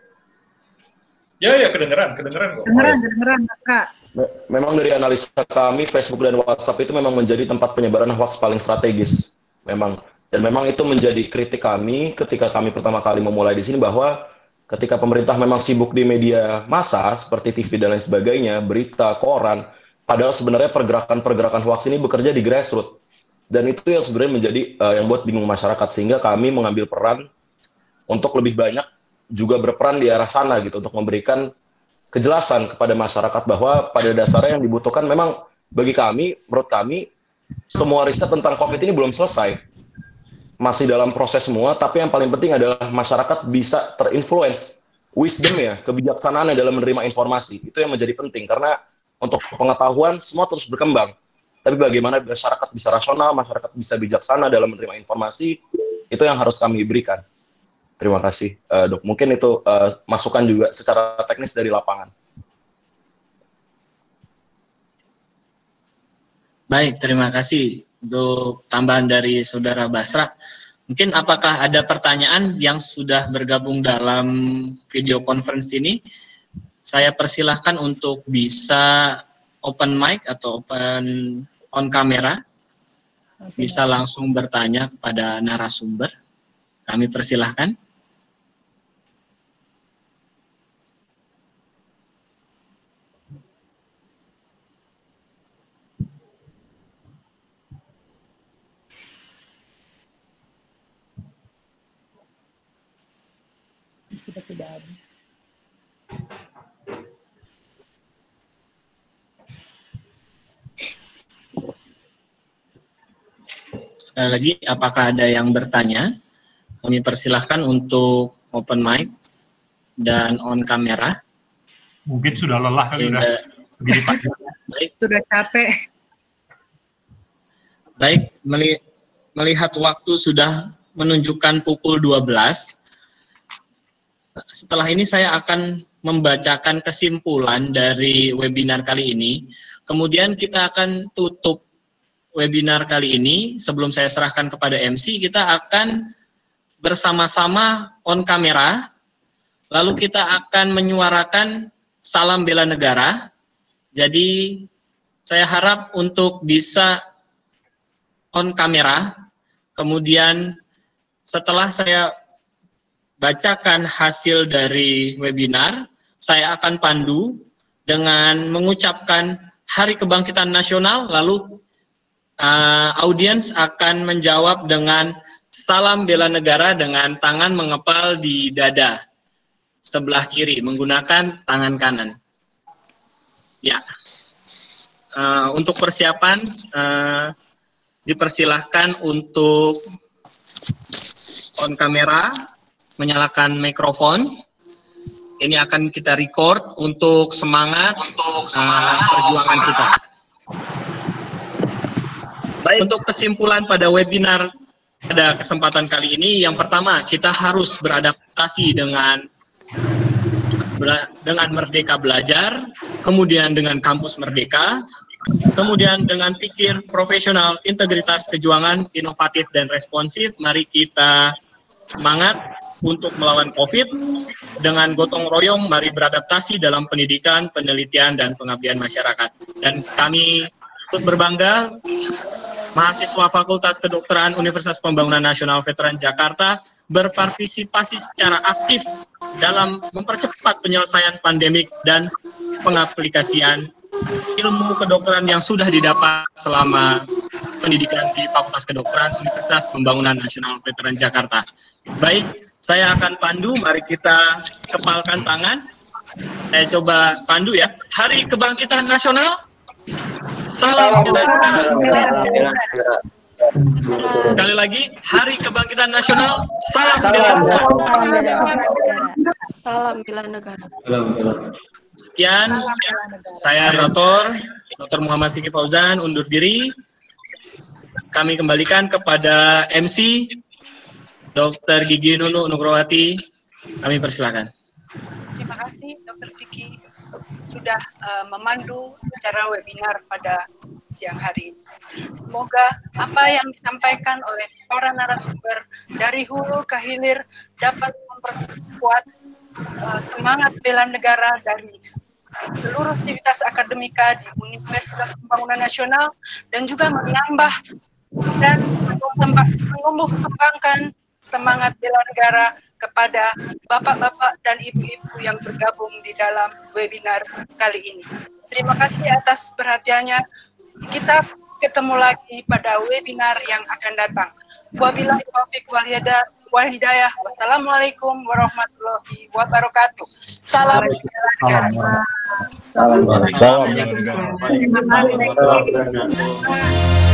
Ya ya kedengeran, kedengeran kok. Kedengeran, kedengeran Kak. Memang dari analisa kami, Facebook dan WhatsApp itu memang menjadi tempat penyebaran hoax paling strategis, memang. Dan memang itu menjadi kritik kami ketika kami pertama kali memulai di sini, bahwa ketika pemerintah memang sibuk di media massa seperti T V dan lain sebagainya, berita, koran, padahal sebenarnya pergerakan-pergerakan hoax ini bekerja di grassroots. Dan itu yang sebenarnya menjadi uh, yang buat bingung masyarakat, sehingga kami mengambil peran untuk lebih banyak juga berperan di arah sana gitu, untuk memberikan kejelasan kepada masyarakat bahwa pada dasarnya yang dibutuhkan memang bagi kami, menurut kami, semua riset tentang COVID ini belum selesai. Masih dalam proses semua, tapi yang paling penting adalah masyarakat bisa terinfluence, wisdom ya, kebijaksanaannya dalam menerima informasi. Itu yang menjadi penting, karena untuk pengetahuan semua terus berkembang. Tapi bagaimana masyarakat bisa rasional, masyarakat bisa bijaksana dalam menerima informasi, itu yang harus kami berikan. Terima kasih, uh, Dok. Mungkin itu uh, masukan juga secara teknis dari lapangan. Baik, terima kasih untuk tambahan dari Saudara Basra. Mungkin apakah ada pertanyaan yang sudah bergabung dalam video conference ini? Saya persilahkan untuk bisa open mic atau open on kamera, bisa langsung bertanya kepada narasumber. Kami persilahkan. Sudah tidak ada. Sekali lagi, apakah ada yang bertanya? Kami persilahkan untuk open mic dan on kamera. Mungkin sudah lelah kali udah begini pagi. Baik, sudah capek. Baik, melihat waktu sudah menunjukkan pukul dua belas. Setelah ini saya akan membacakan kesimpulan dari webinar kali ini. Kemudian kita akan tutup webinar kali ini. Sebelum saya serahkan kepada M C, kita akan bersama-sama on kamera, lalu kita akan menyuarakan salam bela negara. Jadi saya harap untuk bisa on kamera, kemudian setelah saya bacakan hasil dari webinar, saya akan pandu dengan mengucapkan Hari Kebangkitan Nasional, lalu uh, audiens akan menjawab dengan salam bela negara dengan tangan mengepal di dada sebelah kiri menggunakan tangan kanan. Ya, uh, untuk persiapan uh, dipersilahkan untuk on kamera, menyalakan mikrofon. Ini akan kita record untuk semangat untuk uh, perjuangan kita. Baik, untuk kesimpulan pada webinar pada kesempatan kali ini, yang pertama, kita harus beradaptasi dengan dengan Merdeka Belajar, kemudian dengan Kampus Merdeka, kemudian dengan pikir profesional, integritas, kejuangan, inovatif, dan responsif. Mari kita semangat untuk melawan COVID. Dengan gotong royong, mari beradaptasi dalam pendidikan, penelitian, dan pengabdian masyarakat. Dan kami ikut berbangga, mahasiswa Fakultas Kedokteran Universitas Pembangunan Nasional Veteran Jakarta berpartisipasi secara aktif dalam mempercepat penyelesaian pandemik dan pengaplikasian ilmu kedokteran yang sudah didapat selama pendidikan di Fakultas Kedokteran Universitas Pembangunan Nasional Veteran Jakarta. Baik, saya akan pandu, mari kita kepalkan tangan. Saya coba pandu ya. Hari Kebangkitan Nasional. Salam bela negara. Sekali lagi, Hari Kebangkitan Nasional. Salam bela negara. Salam bela negara. Sekian, saya Doktor Doktor Muhammad Fikri Fauzan undur diri. Kami kembalikan kepada M C Dokter Gigi Nunu Nugrowati. Kami persilakan. Terima kasih Dokter Vicky sudah uh, memandu acara webinar pada siang hari ini. Semoga apa yang disampaikan oleh para narasumber dari hulu ke hilir dapat memperkuat uh, semangat bela negara dari seluruh sivitas akademika di Universitas Pembangunan Nasional dan juga menambah dan menumbuh kembangkan semangat bela negara kepada bapak-bapak dan ibu-ibu yang bergabung di dalam webinar kali ini. Terima kasih atas perhatiannya. Kita ketemu lagi pada webinar yang akan datang. Wabillahi taufiq wal hidayah. Wassalamualaikum warahmatullahi wabarakatuh. Salam bela negara. Salam bela negara.